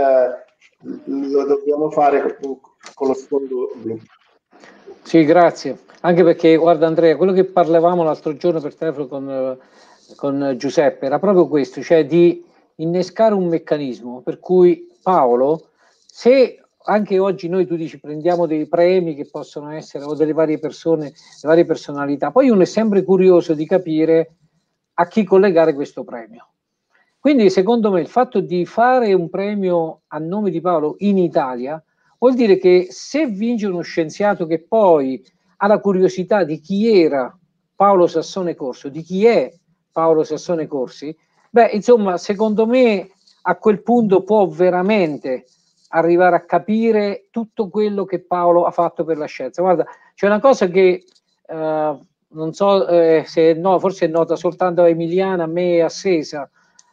lo dobbiamo fare con lo sfondo blu. Sì, grazie. Anche perché, guarda Andrea, quello che parlavamo l'altro giorno per telefono con Giuseppe era proprio questo, cioè di innescare un meccanismo per cui Paolo, se anche oggi noi, tu dici, prendiamo dei premi che possono essere, o delle varie persone, le varie personalità, poi uno è sempre curioso di capire a chi collegare questo premio. Quindi secondo me il fatto di fare un premio a nome di Paolo in Italia vuol dire che se vince uno scienziato che poi ha la curiosità di chi era Paolo Sassone Corso, di chi è Paolo Sassone Corsi, beh, insomma, secondo me a quel punto può veramente arrivare a capire tutto quello che Paolo ha fatto per la scienza. Guarda, c'è una cosa che non so se no, forse è nota soltanto a Emiliana, a me e a Sesa,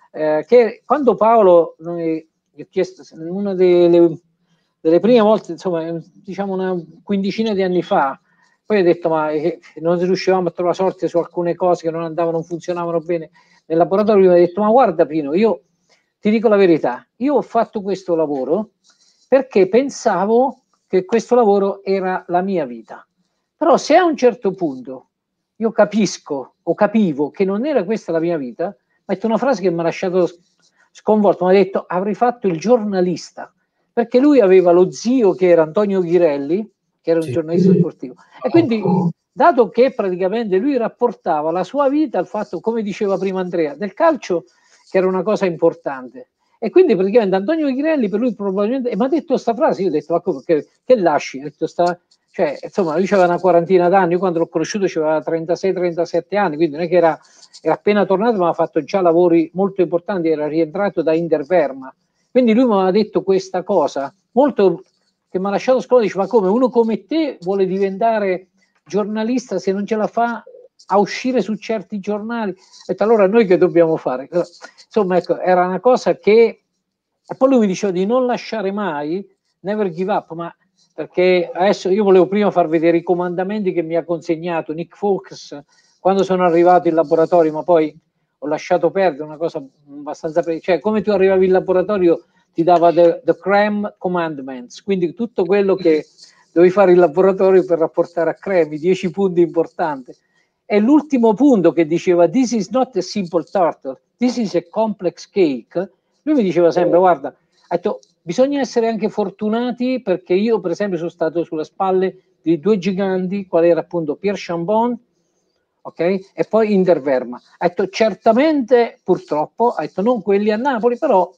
che quando Paolo gli ho chiesto, una delle prime volte, insomma, diciamo una quindicina di anni fa, poi ho detto ma non riuscivamo a trovare sorte su alcune cose che non andavano, non funzionavano bene nel laboratorio, mi ha detto ma guarda Pino, io ti dico la verità, io ho fatto questo lavoro perché pensavo che questo lavoro era la mia vita, però se a un certo punto io capisco o capivo che non era questa la mia vita, mi ha detto una frase che mi ha lasciato sconvolto, mi ha detto avrei fatto il giornalista, perché lui aveva lo zio che era Antonio Ghirelli, che era un giornalista sportivo, e quindi dato che praticamente lui rapportava la sua vita al fatto, come diceva prima Andrea, del calcio, che era una cosa importante, e quindi praticamente Antonio Ghirelli per lui probabilmente, mi ha detto questa frase, io ho detto ma come, che lasci, ho detto cioè insomma lui aveva una quarantina d'anni, io quando l'ho conosciuto aveva 36-37 anni, quindi non è che era appena tornato, ma ha fatto già lavori molto importanti, era rientrato da Inderverma, quindi lui mi aveva detto questa cosa molto che mi ha lasciato scuola, dice ma come uno come te vuole diventare giornalista se non ce la fa a uscire su certi giornali? Ho detto allora noi che dobbiamo fare? Insomma ecco, era una cosa che, e poi lui mi diceva di non lasciare mai, never give up, ma perché adesso io volevo prima far vedere i comandamenti che mi ha consegnato Nick Fox quando sono arrivato in laboratorio, ma poi ho lasciato perdere, una cosa abbastanza, cioè come tu arrivavi in laboratorio ti dava the CREM commandments, quindi tutto quello che dovevi fare in laboratorio per rapportare a CREM, i 10 punti importanti. E l'ultimo punto che diceva this is not a simple turtle, this is a complex cake, lui mi diceva sempre guarda, ha detto, bisogna essere anche fortunati perché io per esempio sono stato sulle spalle di due giganti, qual era appunto Pierre Chambon, ok? E poi Inderverma. Ha detto certamente, purtroppo, ha detto non quelli a Napoli, però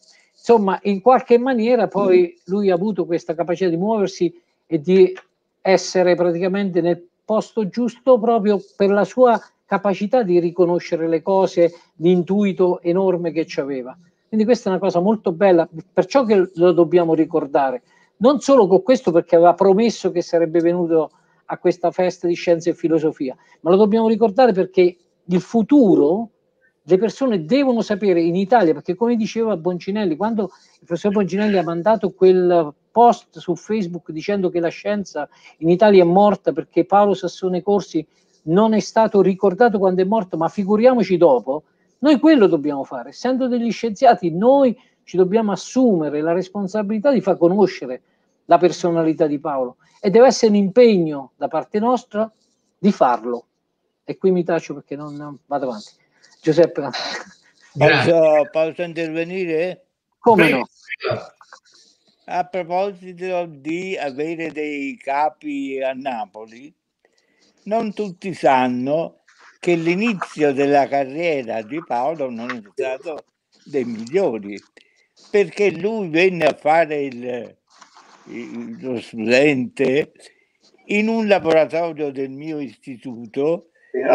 insomma, in qualche maniera poi lui ha avuto questa capacità di muoversi e di essere praticamente nel posto giusto proprio per la sua capacità di riconoscere le cose, l'intuito enorme che ci aveva. Quindi questa è una cosa molto bella, perciò che lo dobbiamo ricordare. Non solo con questo, perché aveva promesso che sarebbe venuto a questa festa di scienza e filosofia, ma lo dobbiamo ricordare perché il futuro, le persone devono sapere in Italia, perché come diceva Boncinelli, quando il professor Boncinelli ha mandato quel post su Facebook dicendo che la scienza in Italia è morta perché Paolo Sassone Corsi non è stato ricordato quando è morto, ma figuriamoci dopo, noi quello dobbiamo fare. Essendo degli scienziati, noi ci dobbiamo assumere la responsabilità di far conoscere la personalità di Paolo e deve essere un impegno da parte nostra di farlo. E qui mi taccio perché non vado avanti. Giuseppe. Posso intervenire? Come no? A proposito di avere dei capi a Napoli, non tutti sanno che l'inizio della carriera di Paolo non è stato dei migliori, perché lui venne a fare lo studente in un laboratorio del mio istituto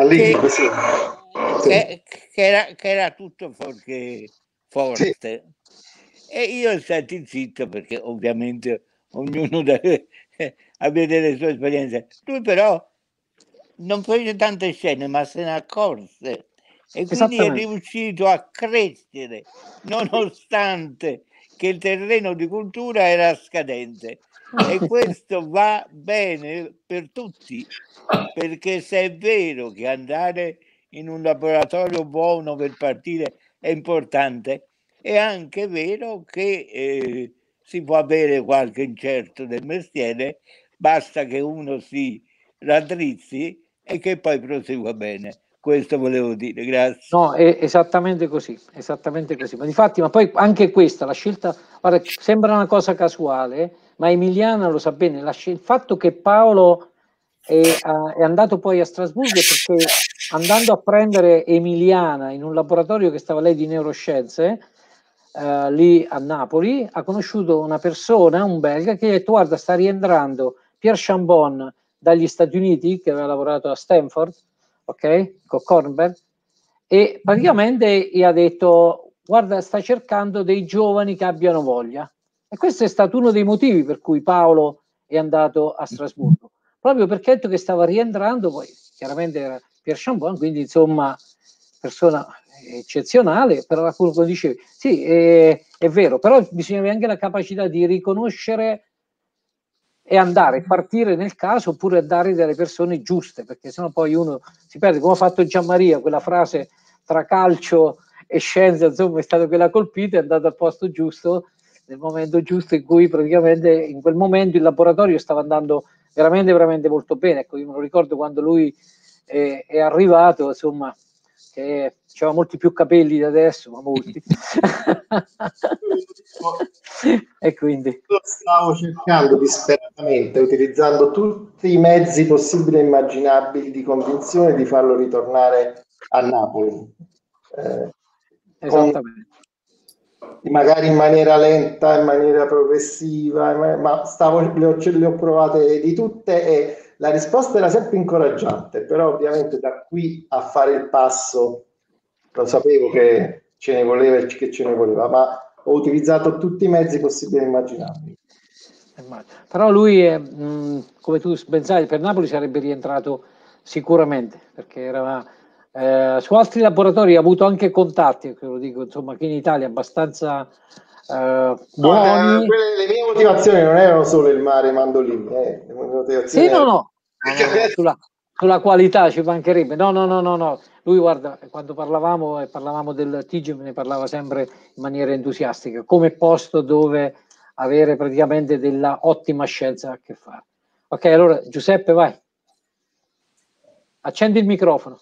che era tutto forte. Sì. E io stati zitto perché ovviamente ognuno deve avere le sue esperienze. Lui però non fece tante scene, ma se ne accorse e quindi è riuscito a crescere nonostante che il terreno di cultura era scadente. E questo va bene per tutti, perché se è vero che andare in un laboratorio buono per partire è importante, è anche vero che si può avere qualche incerto del mestiere, basta che uno si raddrizzi e che poi prosegua bene. Questo volevo dire, grazie. No, è esattamente così, ma difatti, ma poi anche questa, la scelta, guarda, sembra una cosa casuale, ma Emiliana lo sa bene, il fatto che Paolo è andato poi a Strasburgo è perché andando a prendere Emiliana in un laboratorio che stava lei di neuroscienze, lì a Napoli, ha conosciuto una persona, un belga, che ha detto guarda, sta rientrando Pierre Chambon dagli Stati Uniti, che aveva lavorato a Stanford, ok, con Kornberg, e praticamente gli ha detto guarda, sta cercando dei giovani che abbiano voglia, e questo è stato uno dei motivi per cui Paolo è andato a Strasburgo, proprio perché ha detto che stava rientrando, poi chiaramente era Pierre Chambon, quindi insomma persona eccezionale, però come dicevi, sì, è vero, però bisogna avere anche la capacità di riconoscere e andare, partire nel caso, oppure andare dalle persone giuste, perché sennò poi uno si perde, come ha fatto Gianmaria, quella frase tra calcio e scienza, insomma è stato quella colpita, è andato al posto giusto, nel momento giusto in cui praticamente in quel momento il laboratorio stava andando veramente molto bene. Ecco, io me lo ricordo quando lui è arrivato, insomma, che aveva molti più capelli di adesso, ma molti. E quindi lo stavo cercando disperatamente, utilizzando tutti i mezzi possibili e immaginabili di convinzione di farlo ritornare a Napoli. Esattamente. Magari in maniera lenta, in maniera progressiva, ma le ho provate di tutte e la risposta era sempre incoraggiante, però ovviamente da qui a fare il passo lo sapevo che ce ne voleva, ma ho utilizzato tutti i mezzi possibili e immaginabili. Però lui, come tu ben sai, per Napoli sarebbe rientrato sicuramente, perché era su altri laboratori ha avuto anche contatti, lo dico, insomma, qui in Italia abbastanza buoni. Le mie motivazioni non erano solo il mare mandolini, le motivazioni sì, no, sulla qualità ci mancherebbe. No. Lui, guarda, quando parlavamo del TIGIM, ne parlava sempre in maniera entusiastica, come posto dove avere praticamente della ottima scienza a che fare. Ok, allora Giuseppe, vai. Accendi il microfono.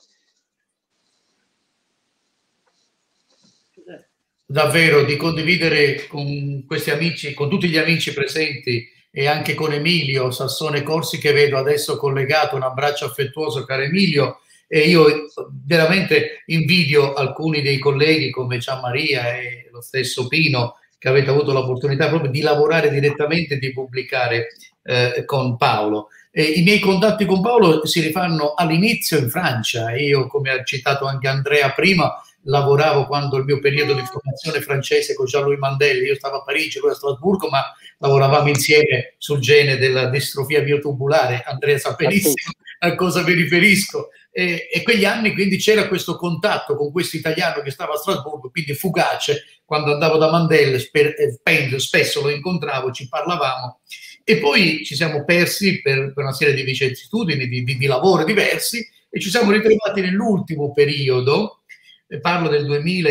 Davvero di condividere con questi amici, con tutti gli amici presenti e anche con Emilio Sassone Corsi, che vedo adesso collegato. Un abbraccio affettuoso, caro Emilio, e io veramente invidio alcuni dei colleghi come Gianmaria e lo stesso Pino, che avete avuto l'opportunità proprio di lavorare direttamente e di pubblicare con Paolo. I miei contatti con Paolo si rifanno all'inizio in Francia. Io, come ha citato anche Andrea prima, lavoravo quando il mio periodo di formazione francese con Jean-Louis Mandel, io stavo a Parigi, lui a Strasburgo, ma lavoravamo insieme sul gene della distrofia biotubulare. Andrea sa benissimo a cosa mi riferisco. E quegli anni quindi c'era questo contatto con questo italiano che stava a Strasburgo, quindi fugace. Quando andavo da Mandel spesso lo incontravo, ci parlavamo, e poi ci siamo persi per una serie di vicissitudini, di lavoro diversi, e ci siamo ritrovati nell'ultimo periodo, parlo del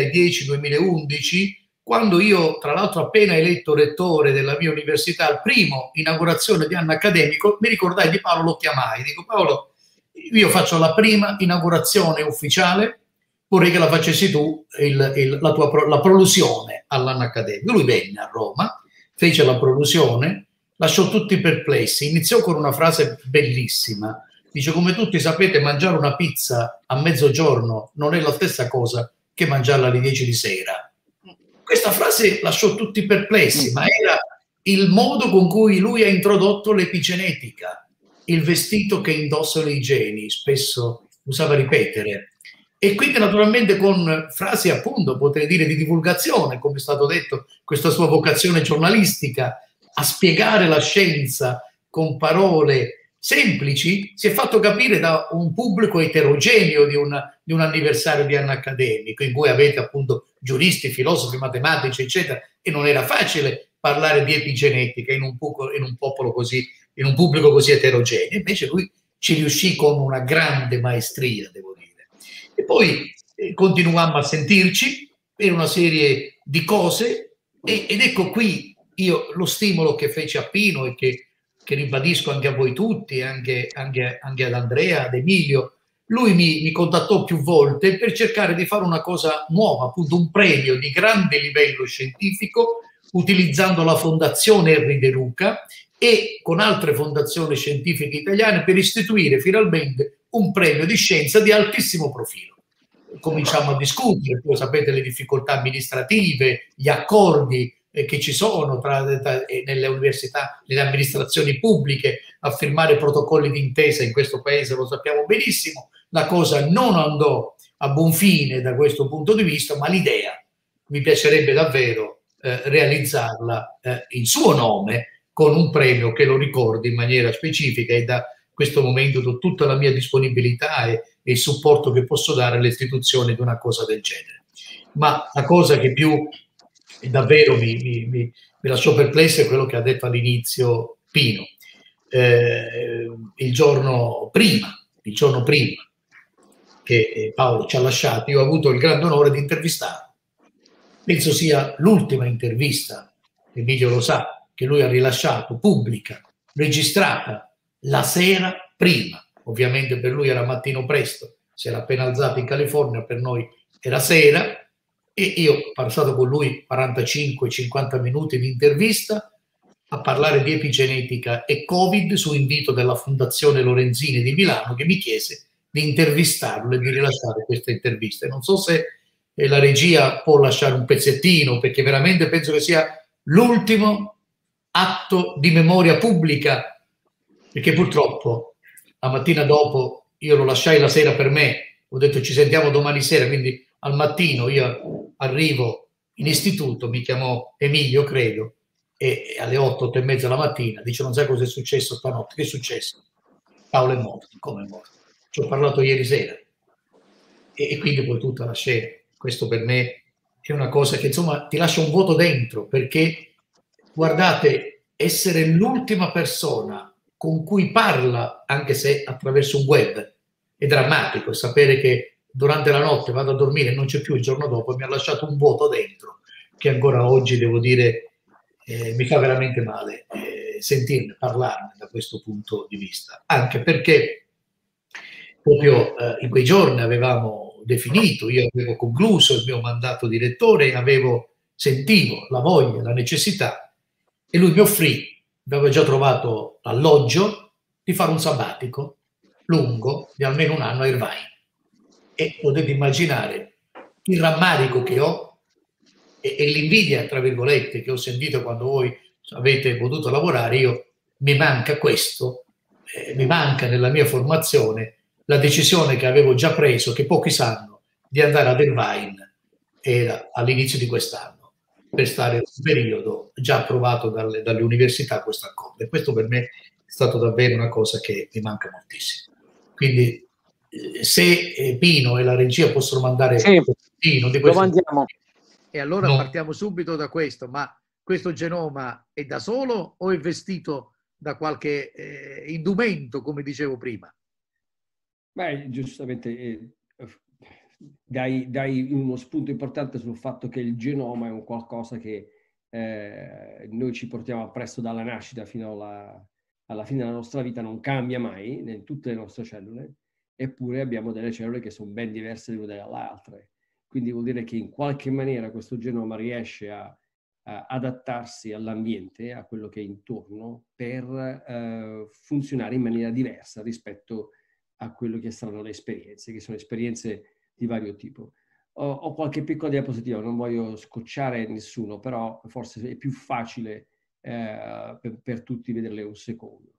2010-2011, quando io, tra l'altro appena eletto rettore della mia università, al primo inaugurazione di anno accademico, mi ricordai di Paolo, lo chiamai, dico: Paolo, io faccio la prima inaugurazione ufficiale, vorrei che la facessi tu, la prolusione all'anno accademico. Lui venne a Roma, fece la prolusione, lasciò tutti perplessi, iniziò con una frase bellissima, dice: come tutti sapete, mangiare una pizza a mezzogiorno non è la stessa cosa che mangiarla alle 10 di sera. Questa frase lasciò tutti perplessi, ma era il modo con cui lui ha introdotto l'epigenetica, il vestito che indossano i geni, spesso usava ripetere. E quindi naturalmente con frasi, appunto, potrei dire di divulgazione, come è stato detto, questa sua vocazione giornalistica, a spiegare la scienza con parole semplici, si è fatto capire da un pubblico eterogeneo di un anniversario di anno accademico, in cui avete appunto giuristi, filosofi, matematici, eccetera, e non era facile parlare di epigenetica in un popolo così, in un pubblico così eterogeneo. Invece lui ci riuscì con una grande maestria, devo dire. E poi continuammo a sentirci per una serie di cose, ed ecco qui io lo stimolo che fece a Pino e che ribadisco anche a voi tutti, anche ad Andrea, ad Emilio. Lui mi contattò più volte per cercare di fare una cosa nuova, appunto un premio di grande livello scientifico, utilizzando la Fondazione Henri De Luca e con altre fondazioni scientifiche italiane, per istituire finalmente un premio di scienza di altissimo profilo. Cominciamo a discutere, poi sapete le difficoltà amministrative, gli accordi che ci sono nelle università, nelle amministrazioni pubbliche, a firmare protocolli d'intesa in questo paese, lo sappiamo benissimo. La cosa non andò a buon fine da questo punto di vista, ma l'idea mi piacerebbe davvero realizzarla in suo nome, con un premio che lo ricordi in maniera specifica, e da questo momento do tutta la mia disponibilità e il supporto che posso dare all'istituzione di una cosa del genere. Ma la cosa che più davvero mi lasciò perplesso è quello che ha detto all'inizio Pino. Il giorno prima che Paolo ci ha lasciati, io ho avuto il grande onore di intervistarlo. Penso sia l'ultima intervista, Emilio lo sa, che lui ha rilasciato pubblica, registrata la sera prima. Ovviamente per lui era mattino presto, si era appena alzato in California, per noi era sera, e io ho passato con lui 45-50 minuti di intervista a parlare di epigenetica e Covid su invito della Fondazione Lorenzini di Milano, che mi chiese di intervistarlo e di rilasciare questa intervista. Non so se la regia può lasciare un pezzettino, perché veramente penso che sia l'ultimo atto di memoria pubblica, perché purtroppo la mattina dopo io lo lasciai la sera per me, ho detto ci sentiamo domani sera, quindi al mattino io arrivo in istituto, mi chiamò Emilio, credo, e alle 8 e mezza la mattina dice: non sai cosa è successo stanotte? Che è successo? Paolo è morto. Come è morto? Ci ho parlato ieri sera. E quindi poi tutta la scena. Questo per me è una cosa che insomma ti lascia un vuoto dentro, perché guardate, essere l'ultima persona con cui parla, anche se attraverso un web, è drammatico. Sapere che durante la notte vado a dormire e non c'è più il giorno dopo mi ha lasciato un vuoto dentro che ancora oggi, devo dire, mi fa veramente male sentirne, parlarne da questo punto di vista, anche perché proprio in quei giorni avevamo definito, io avevo concluso il mio mandato di rettore, sentivo la voglia, la necessità, e lui mi offrì, avevo già trovato l'alloggio, di fare un sabbatico lungo di almeno un anno a Irvine. E potete immaginare il rammarico che ho e l'invidia, tra virgolette, che ho sentito quando voi avete potuto lavorare, mi manca questo, mi manca nella mia formazione la decisione che avevo già preso, che pochi sanno, di andare ad Irvine all'inizio di quest'anno, per stare un periodo già approvato dalle università questo accordo. E questo per me è stato davvero una cosa che mi manca moltissimo. Quindi se Pino e la regia possono mandare Pino di questo, lo mandiamo. E allora partiamo subito da questo, ma questo genoma è da solo o è vestito da qualche indumento, come dicevo prima? Beh, giustamente dai uno spunto importante sul fatto che il genoma è un qualcosa che noi ci portiamo appresso dalla nascita fino alla fine della nostra vita, non cambia mai in tutte le nostre cellule, eppure abbiamo delle cellule che sono ben diverse le une dalle altre. Quindi vuol dire che in qualche maniera questo genoma riesce a adattarsi all'ambiente, a quello che è intorno, per funzionare in maniera diversa rispetto a quello che saranno le esperienze, che sono esperienze di vario tipo. Ho qualche piccola diapositiva, non voglio scocciare nessuno, però forse è più facile per tutti vederle un secondo.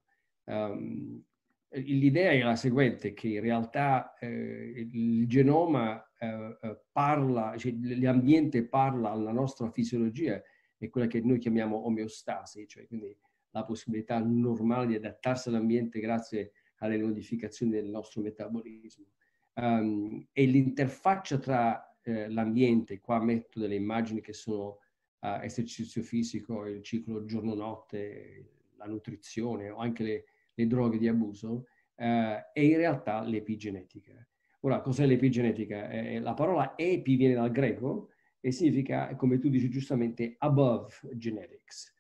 L'idea è la seguente, che in realtà il genoma parla, cioè l'ambiente parla alla nostra fisiologia, è quella che noi chiamiamo omeostasi, cioè quindi la possibilità normale di adattarsi all'ambiente grazie alle modificazioni del nostro metabolismo. E l'interfaccia tra l'ambiente, qua metto delle immagini che sono esercizio fisico, il ciclo giorno-notte, la nutrizione o anche le droghe di abuso, è in realtà l'epigenetica. Ora, cos'è l'epigenetica? La parola epi viene dal greco e significa, come tu dici giustamente, above genetics.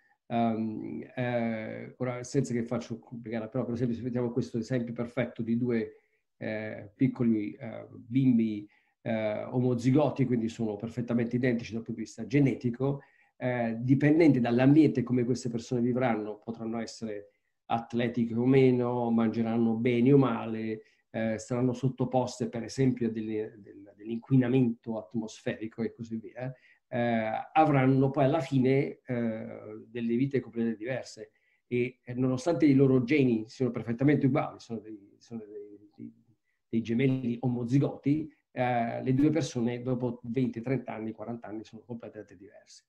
Ora, senza che faccio complicare, però per esempio se vediamo questo esempio perfetto di due piccoli bimbi omozigoti, quindi sono perfettamente identici dal punto di vista genetico, dipendenti dall'ambiente come queste persone vivranno, potranno essere atletiche o meno, mangeranno bene o male, saranno sottoposte per esempio dell'inquinamento atmosferico e così via, avranno poi alla fine delle vite completamente diverse e nonostante i loro geni siano perfettamente uguali, sono dei gemelli omozigoti, le due persone dopo 20, 30 anni, 40 anni sono completamente diverse.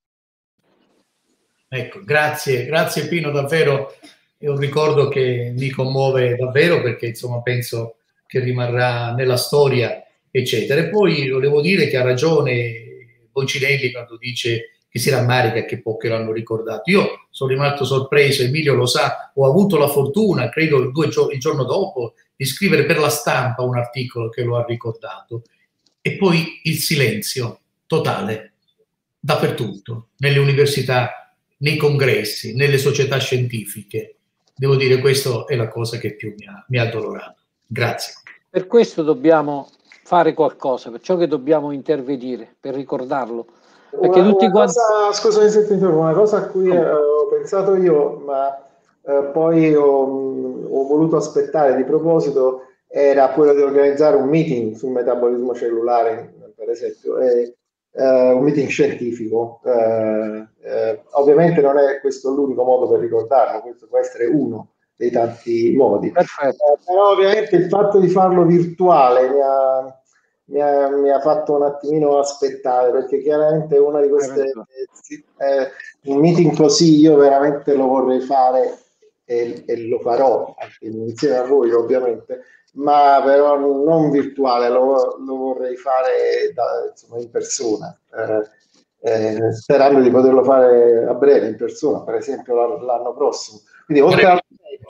Ecco, grazie Pino, davvero è un ricordo che mi commuove davvero, perché insomma penso che rimarrà nella storia, eccetera. E poi volevo dire che ha ragione Boncinelli quando dice che si rammarica che pochi l'hanno ricordato. Io sono rimasto sorpreso, Emilio lo sa, ho avuto la fortuna, credo il giorno dopo, di scrivere per La Stampa un articolo che lo ha ricordato. E poi il silenzio totale, dappertutto, nelle università, nei congressi, nelle società scientifiche. Devo dire, questa è la cosa che più mi ha addolorato. Grazie. Per questo dobbiamo fare qualcosa, perciò che dobbiamo intervenire, per ricordarlo. Perché tutti quanti... Scusami se ti interrompo, una cosa a cui ho pensato io, ma poi ho voluto aspettare di proposito, era quello di organizzare un meeting sul metabolismo cellulare, per esempio, un meeting scientifico. Ovviamente non è questo l'unico modo per ricordarlo, questo può essere uno dei tanti modi. Perfetto. Però ovviamente il fatto di farlo virtuale mi ha fatto un attimino aspettare, perché chiaramente una di queste un meeting così io veramente lo vorrei fare e lo farò anche insieme a voi ovviamente, ma però non virtuale, lo vorrei fare insomma, in persona, sperando di poterlo fare a breve in persona, per esempio l'anno prossimo. Quindi oltre al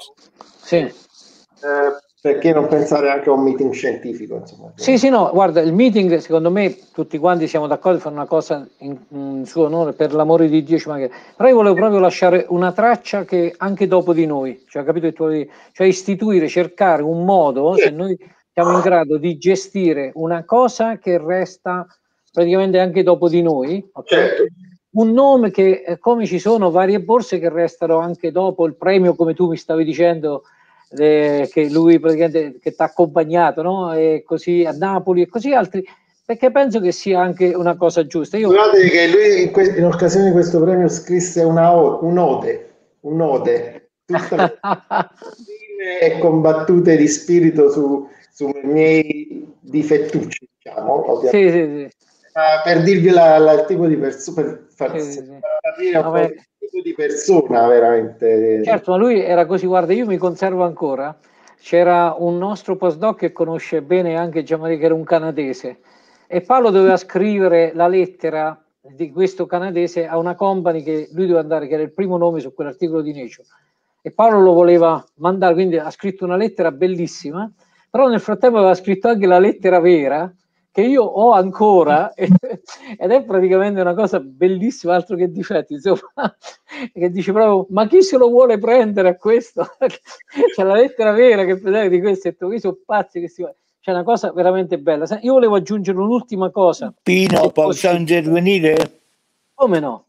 perché non pensare anche a un meeting scientifico? Insomma. Sì, no, guarda, il meeting, secondo me, tutti quanti siamo d'accordo di fare una cosa in suo onore, per l'amore di Dio, però io volevo proprio lasciare una traccia che anche dopo di noi, cioè, capito che tu volevi, cioè istituire, cercare un modo, se noi siamo in grado di gestire una cosa che resta praticamente anche dopo di noi, okay? Certo. Un nome che, come ci sono varie borse che restano anche dopo il premio, come tu mi stavi dicendo, che lui praticamente che ti ha accompagnato, no? E così a Napoli e così altri, perché penso che sia anche una cosa giusta. Guardate che lui in occasione di questo premio scrisse un'ode tutta le e combattute di spirito sui miei difettucci, diciamo, sì. Per dirvi il tipo di persona, per far capire un po' il tipo di persona veramente. Certo, ma lui era così, guarda, io mi conservo ancora, c'era un nostro postdoc che conosce bene anche Gianmaria, che era un canadese, e Paolo doveva scrivere la lettera di questo canadese a una company che lui doveva andare, che era il primo nome su quell'articolo di Nature, e Paolo lo voleva mandare, quindi ha scritto una lettera bellissima, però nel frattempo aveva scritto anche la lettera vera, che io ho ancora, ed è praticamente una cosa bellissima, altro che difetti, insomma, che dice proprio, ma chi se lo vuole prendere a questo? C'è la lettera vera che di questo, e questi sono pazzi che si... C'è una cosa veramente bella. Io volevo aggiungere un'ultima cosa. Pino, posso intervenire? Come no?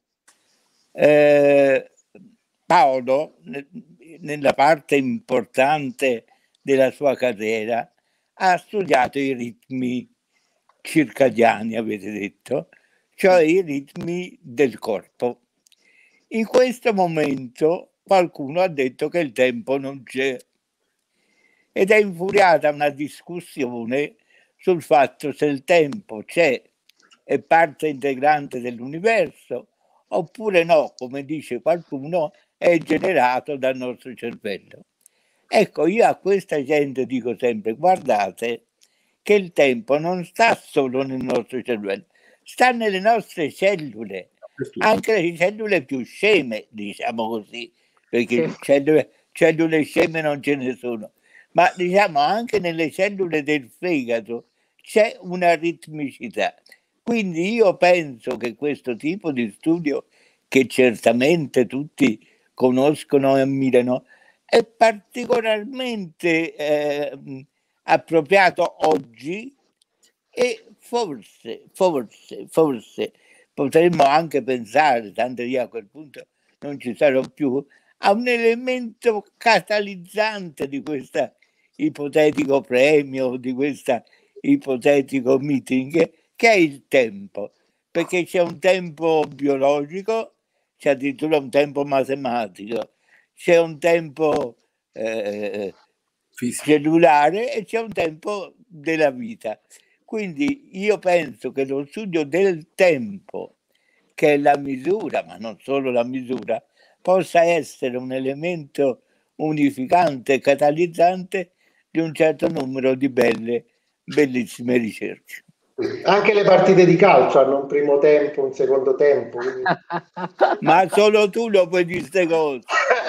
Paolo, nella parte importante della sua carriera, ha studiato i ritmi circadiani, avete detto, cioè i ritmi del corpo. In questo momento qualcuno ha detto che il tempo non c'è ed è infuriata una discussione sul fatto se il tempo c'è, è parte integrante dell'universo, oppure no, come dice qualcuno, è generato dal nostro cervello. Ecco, io a questa gente dico sempre, guardate che il tempo non sta solo nel nostro cervello, sta nelle nostre cellule, anche le cellule più sceme, diciamo così, perché cellule sceme non ce ne sono, ma diciamo anche nelle cellule del fegato c'è una ritmicità. Quindi io penso che questo tipo di studio, che certamente tutti conoscono e ammirano, è particolarmente appropriato oggi, e forse potremmo anche pensare, tanto io a quel punto non ci sarò più, a un elemento catalizzante di questo ipotetico premio, di questo ipotetico meeting, che è il tempo, perché c'è un tempo biologico, c'è addirittura un tempo matematico, c'è un tempo cellulare e c'è un tempo della vita. Quindi io penso che lo studio del tempo, che è la misura, ma non solo la misura, possa essere un elemento unificante, catalizzante di un certo numero di bellissime ricerche. Anche le partite di calcio hanno un primo tempo, un secondo tempo. Quindi... Ma solo tu lo puoi dire queste cose.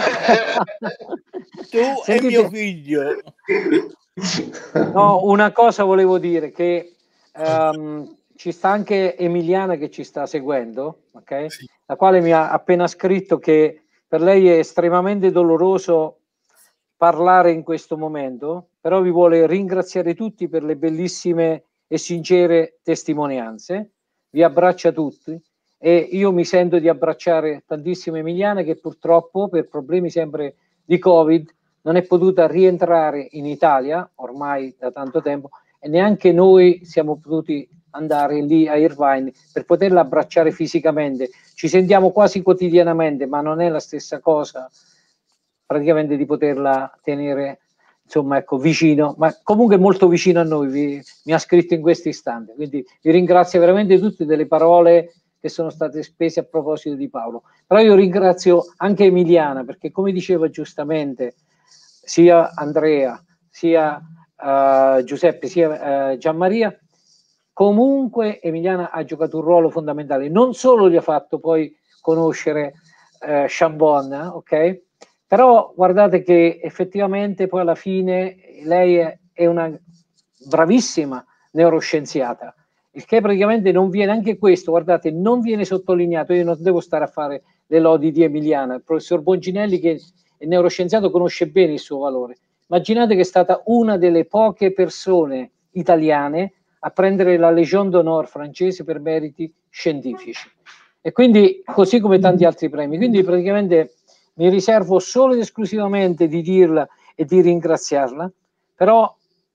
Tu e mio figlio. No, una cosa volevo dire, che ci sta anche Emiliana che ci sta seguendo, ok? Sì. La quale mi ha appena scritto che per lei è estremamente doloroso parlare in questo momento, però vi vuole ringraziare tutti per le bellissime e sincere testimonianze. Vi abbraccia tutti e io mi sento di abbracciare tantissimo Emiliana, che purtroppo per problemi sempre di Covid non è potuta rientrare in Italia ormai da tanto tempo, e neanche noi siamo potuti andare lì a Irvine per poterla abbracciare fisicamente. Ci sentiamo quasi quotidianamente, ma non è la stessa cosa praticamente di poterla tenere, insomma, ecco, vicino, ma comunque molto vicino a noi. Mi ha scritto in questo istante, quindi vi ringrazio veramente tutti delle parole che sono state spese a proposito di Paolo. Però io ringrazio anche Emiliana, perché come diceva giustamente sia Andrea, sia Giuseppe, sia Gianmaria, comunque Emiliana ha giocato un ruolo fondamentale. Non solo gli ha fatto poi conoscere Chambon, ok? Però guardate che effettivamente poi alla fine lei è una bravissima neuroscienziata, il che praticamente non viene, anche questo, guardate, non viene sottolineato. Io non devo stare a fare le lodi di Emiliana, il professor Bonginelli, che è neuroscienziato, conosce bene il suo valore. Immaginate che è stata una delle poche persone italiane a prendere la Légion d'honneur francese per meriti scientifici, e quindi così come tanti altri premi. Quindi praticamente mi riservo solo ed esclusivamente di dirla e di ringraziarla, però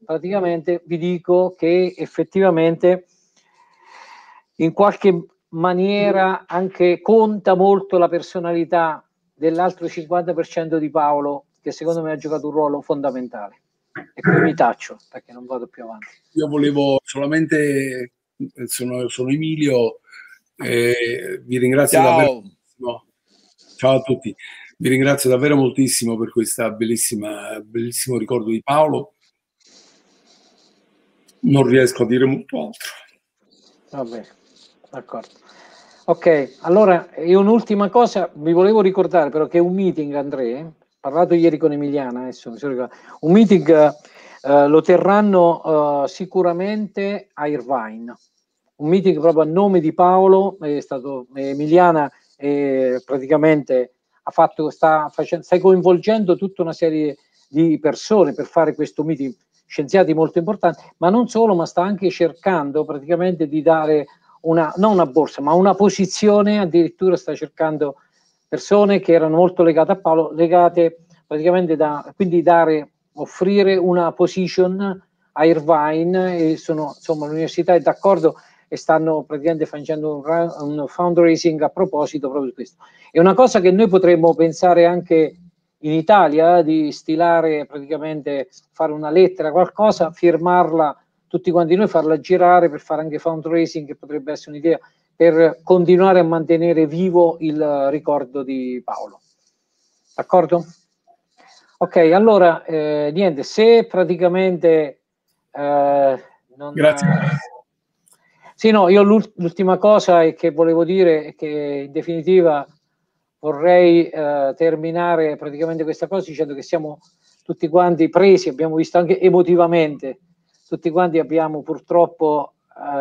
praticamente vi dico che effettivamente in qualche maniera anche conta molto la personalità dell'altro 50% di Paolo, che secondo me ha giocato un ruolo fondamentale. E qui mi taccio perché non vado più avanti. Io volevo solamente, sono Emilio, vi ringrazio davvero moltissimo. Ciao a tutti, vi ringrazio davvero moltissimo per questa bellissimo ricordo di Paolo. Non riesco a dire molto altro. Va bene, d'accordo. Ok, allora io un'ultima cosa, vi volevo ricordare però che un meeting, Andrea, ho parlato ieri con Emiliana, adesso mi sono ricordato, un meeting lo terranno sicuramente a Irvine, un meeting proprio a nome di Paolo, è stato Emiliana praticamente sta coinvolgendo tutta una serie di persone per fare questo meeting, scienziati molto importanti, ma non solo, ma sta anche cercando praticamente di dare non una borsa, ma una posizione, addirittura sta cercando persone che erano molto legate a Paolo, legate praticamente quindi offrire una position a Irvine, e insomma l'università è d'accordo e stanno praticamente facendo un fundraising a proposito proprio di questo. È una cosa che noi potremmo pensare anche in Italia, di stilare praticamente, fare una lettera, qualcosa, firmarla tutti quanti noi, farla girare per fare anche fundraising, che potrebbe essere un'idea per continuare a mantenere vivo il ricordo di Paolo. D'accordo? Ok, allora niente, se praticamente grazie. Sì, no, io l'ultima cosa che volevo dire è che in definitiva vorrei terminare praticamente questa cosa dicendo che siamo tutti quanti presi, abbiamo visto anche emotivamente, tutti quanti abbiamo purtroppo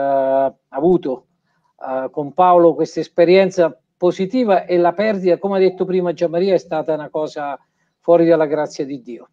avuto con Paolo questa esperienza positiva, e la perdita, come ha detto prima Gianmaria, è stata una cosa fuori dalla grazia di Dio.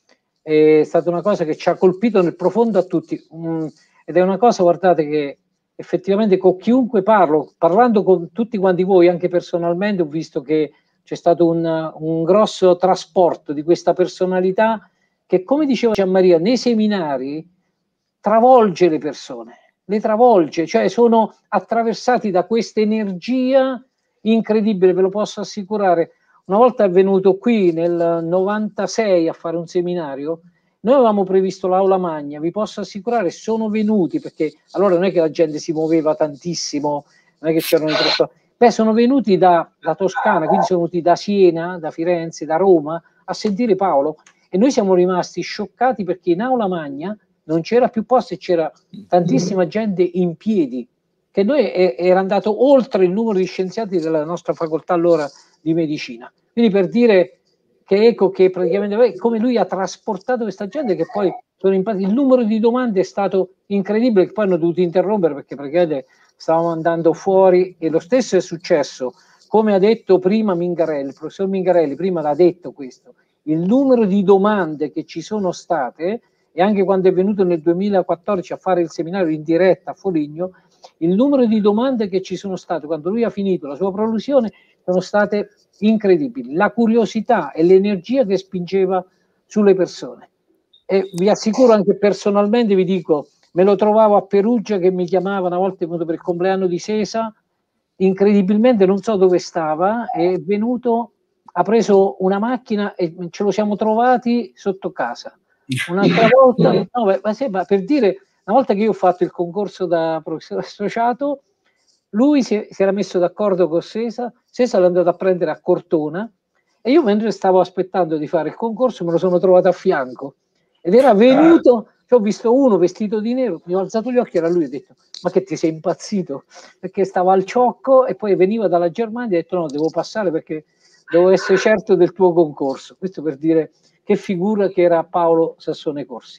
È stata una cosa che ci ha colpito nel profondo a tutti, ed è una cosa, guardate, che effettivamente con chiunque parlando con tutti quanti voi, anche personalmente, ho visto che c'è stato un grosso trasporto di questa personalità che, come diceva Gianmaria, nei seminari travolge le persone, le travolge, cioè sono attraversati da questa energia incredibile, ve lo posso assicurare. Una volta è venuto qui nel 96 a fare un seminario, noi avevamo previsto l'aula magna, vi posso assicurare, sono venuti, perché allora non è che la gente si muoveva tantissimo, non è che c'erano i trasporti, sono venuti da Toscana, quindi sono venuti da Siena, da Firenze, da Roma, a sentire Paolo, e noi siamo rimasti scioccati perché in aula magna non c'era più posto e c'era tantissima gente in piedi, che noi era andato oltre il numero di scienziati della nostra facoltà allora di medicina. Quindi per dire che ecco che praticamente come lui ha trasportato questa gente, che poi sono il numero di domande è stato incredibile, che poi hanno dovuto interrompere perché praticamente stavamo andando fuori, e lo stesso è successo, come ha detto prima Mingarelli, il professor Mingarelli prima l'ha detto questo, il numero di domande che ci sono state, e anche quando è venuto nel 2014 a fare il seminario in diretta a Foligno, il numero di domande che ci sono state quando lui ha finito la sua prolusione sono state incredibili, la curiosità e l'energia che spingeva sulle persone. E vi assicuro, anche personalmente vi dico, me lo trovavo a Perugia che mi chiamava una volta, è venuto per il compleanno di Sesa, incredibilmente non so dove stava, è venuto, ha preso una macchina e ce lo siamo trovati sotto casa. Un'altra volta, no, ma per dire, una volta che io ho fatto il concorso da professore associato, lui si era messo d'accordo con Sesa l'è andato a prendere a Cortona, e io mentre stavo aspettando di fare il concorso me lo sono trovato a fianco, ed era venuto, ho visto uno vestito di nero, mi ho alzato gli occhi, era lui, ho detto: ma che ti sei impazzito? Perché stava al ciocco e poi veniva dalla Germania, e ho detto: no, devo passare perché devo essere certo del tuo concorso. Questo per dire che figura che era Paolo Sassone Corsi.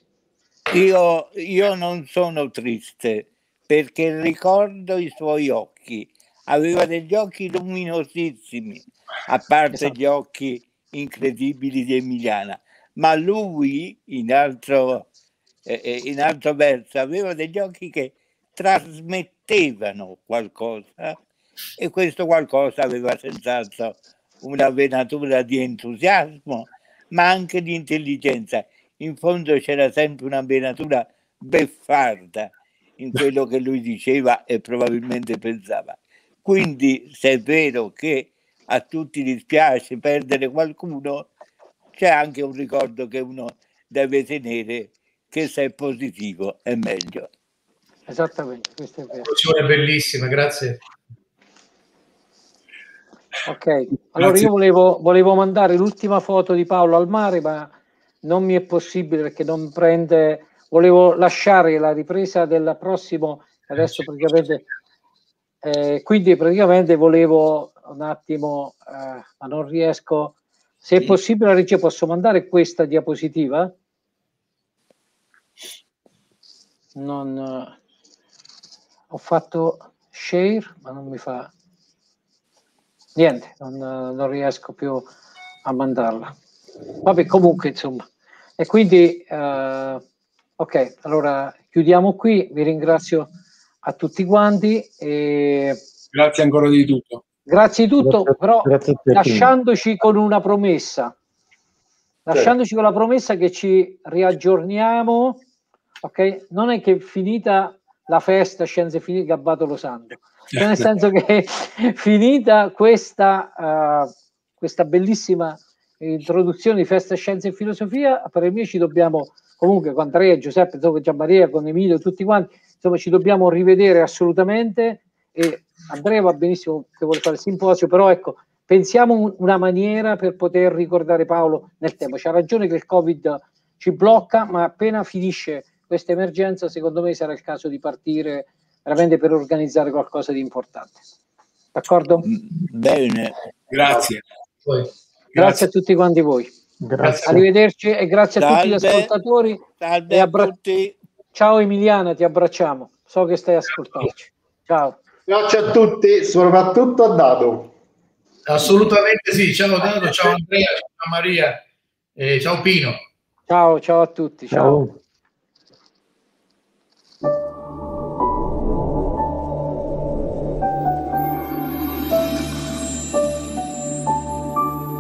Io non sono triste perché ricordo i suoi occhi, aveva degli occhi luminosissimi, a parte gli occhi incredibili di Emiliana, ma lui in altro verso aveva degli occhi che trasmettevano qualcosa, e questo qualcosa aveva senz'altro una venatura di entusiasmo, ma anche di intelligenza. in fondo c'era sempre una venatura beffarda in quello che lui diceva e probabilmente pensava. Quindi, se è vero che a tutti dispiace perdere qualcuno, c'è anche un ricordo che uno deve tenere, che se è positivo è meglio. Esattamente, questo è vero. È bellissima, grazie. Ok, allora io volevo mandare l'ultima foto di Paolo al mare, ma non mi è possibile perché non prende. Volevo lasciare la ripresa del prossimo, adesso praticamente, quindi praticamente volevo un attimo, ma non riesco. Se è possibile, la regia, posso mandare questa diapositiva? Non ho fatto share, ma non mi fa niente, non riesco più a mandarla. Vabbè, comunque, insomma. E quindi, ok, allora chiudiamo qui. Vi ringrazio a tutti quanti. Grazie ancora di tutto. Grazie di tutto, però lasciandoci con una promessa. Lasciandoci con la promessa che ci riaggiorniamo, ok? Non è che finita la festa Scienze Finite Gabbato Lo Santo, cioè nel senso che finita questa bellissima introduzione di Festa Scienze e Filosofia, per me ci dobbiamo comunque con Andrea, Giuseppe, Gianmaria, con Emilio, tutti quanti, insomma ci dobbiamo rivedere assolutamente. E Andrea va benissimo che vuole fare il simposio, però ecco, pensiamo una maniera per poter ricordare Paolo nel tempo. C'ha ragione che il Covid ci blocca, ma appena finisce questa emergenza, secondo me sarà il caso di partire veramente per organizzare qualcosa di importante. D'accordo? Bene. Grazie. Grazie a tutti quanti voi. Grazie. Arrivederci e grazie a tutti gli ascoltatori. Salve a tutti. Ciao Emiliana, ti abbracciamo. So che stai ascoltandoci. Ciao. Grazie a tutti, soprattutto a Dado. Assolutamente sì. Ciao Dado, ciao Andrea, ciao Maria, ciao Pino. Ciao a tutti. Ciao.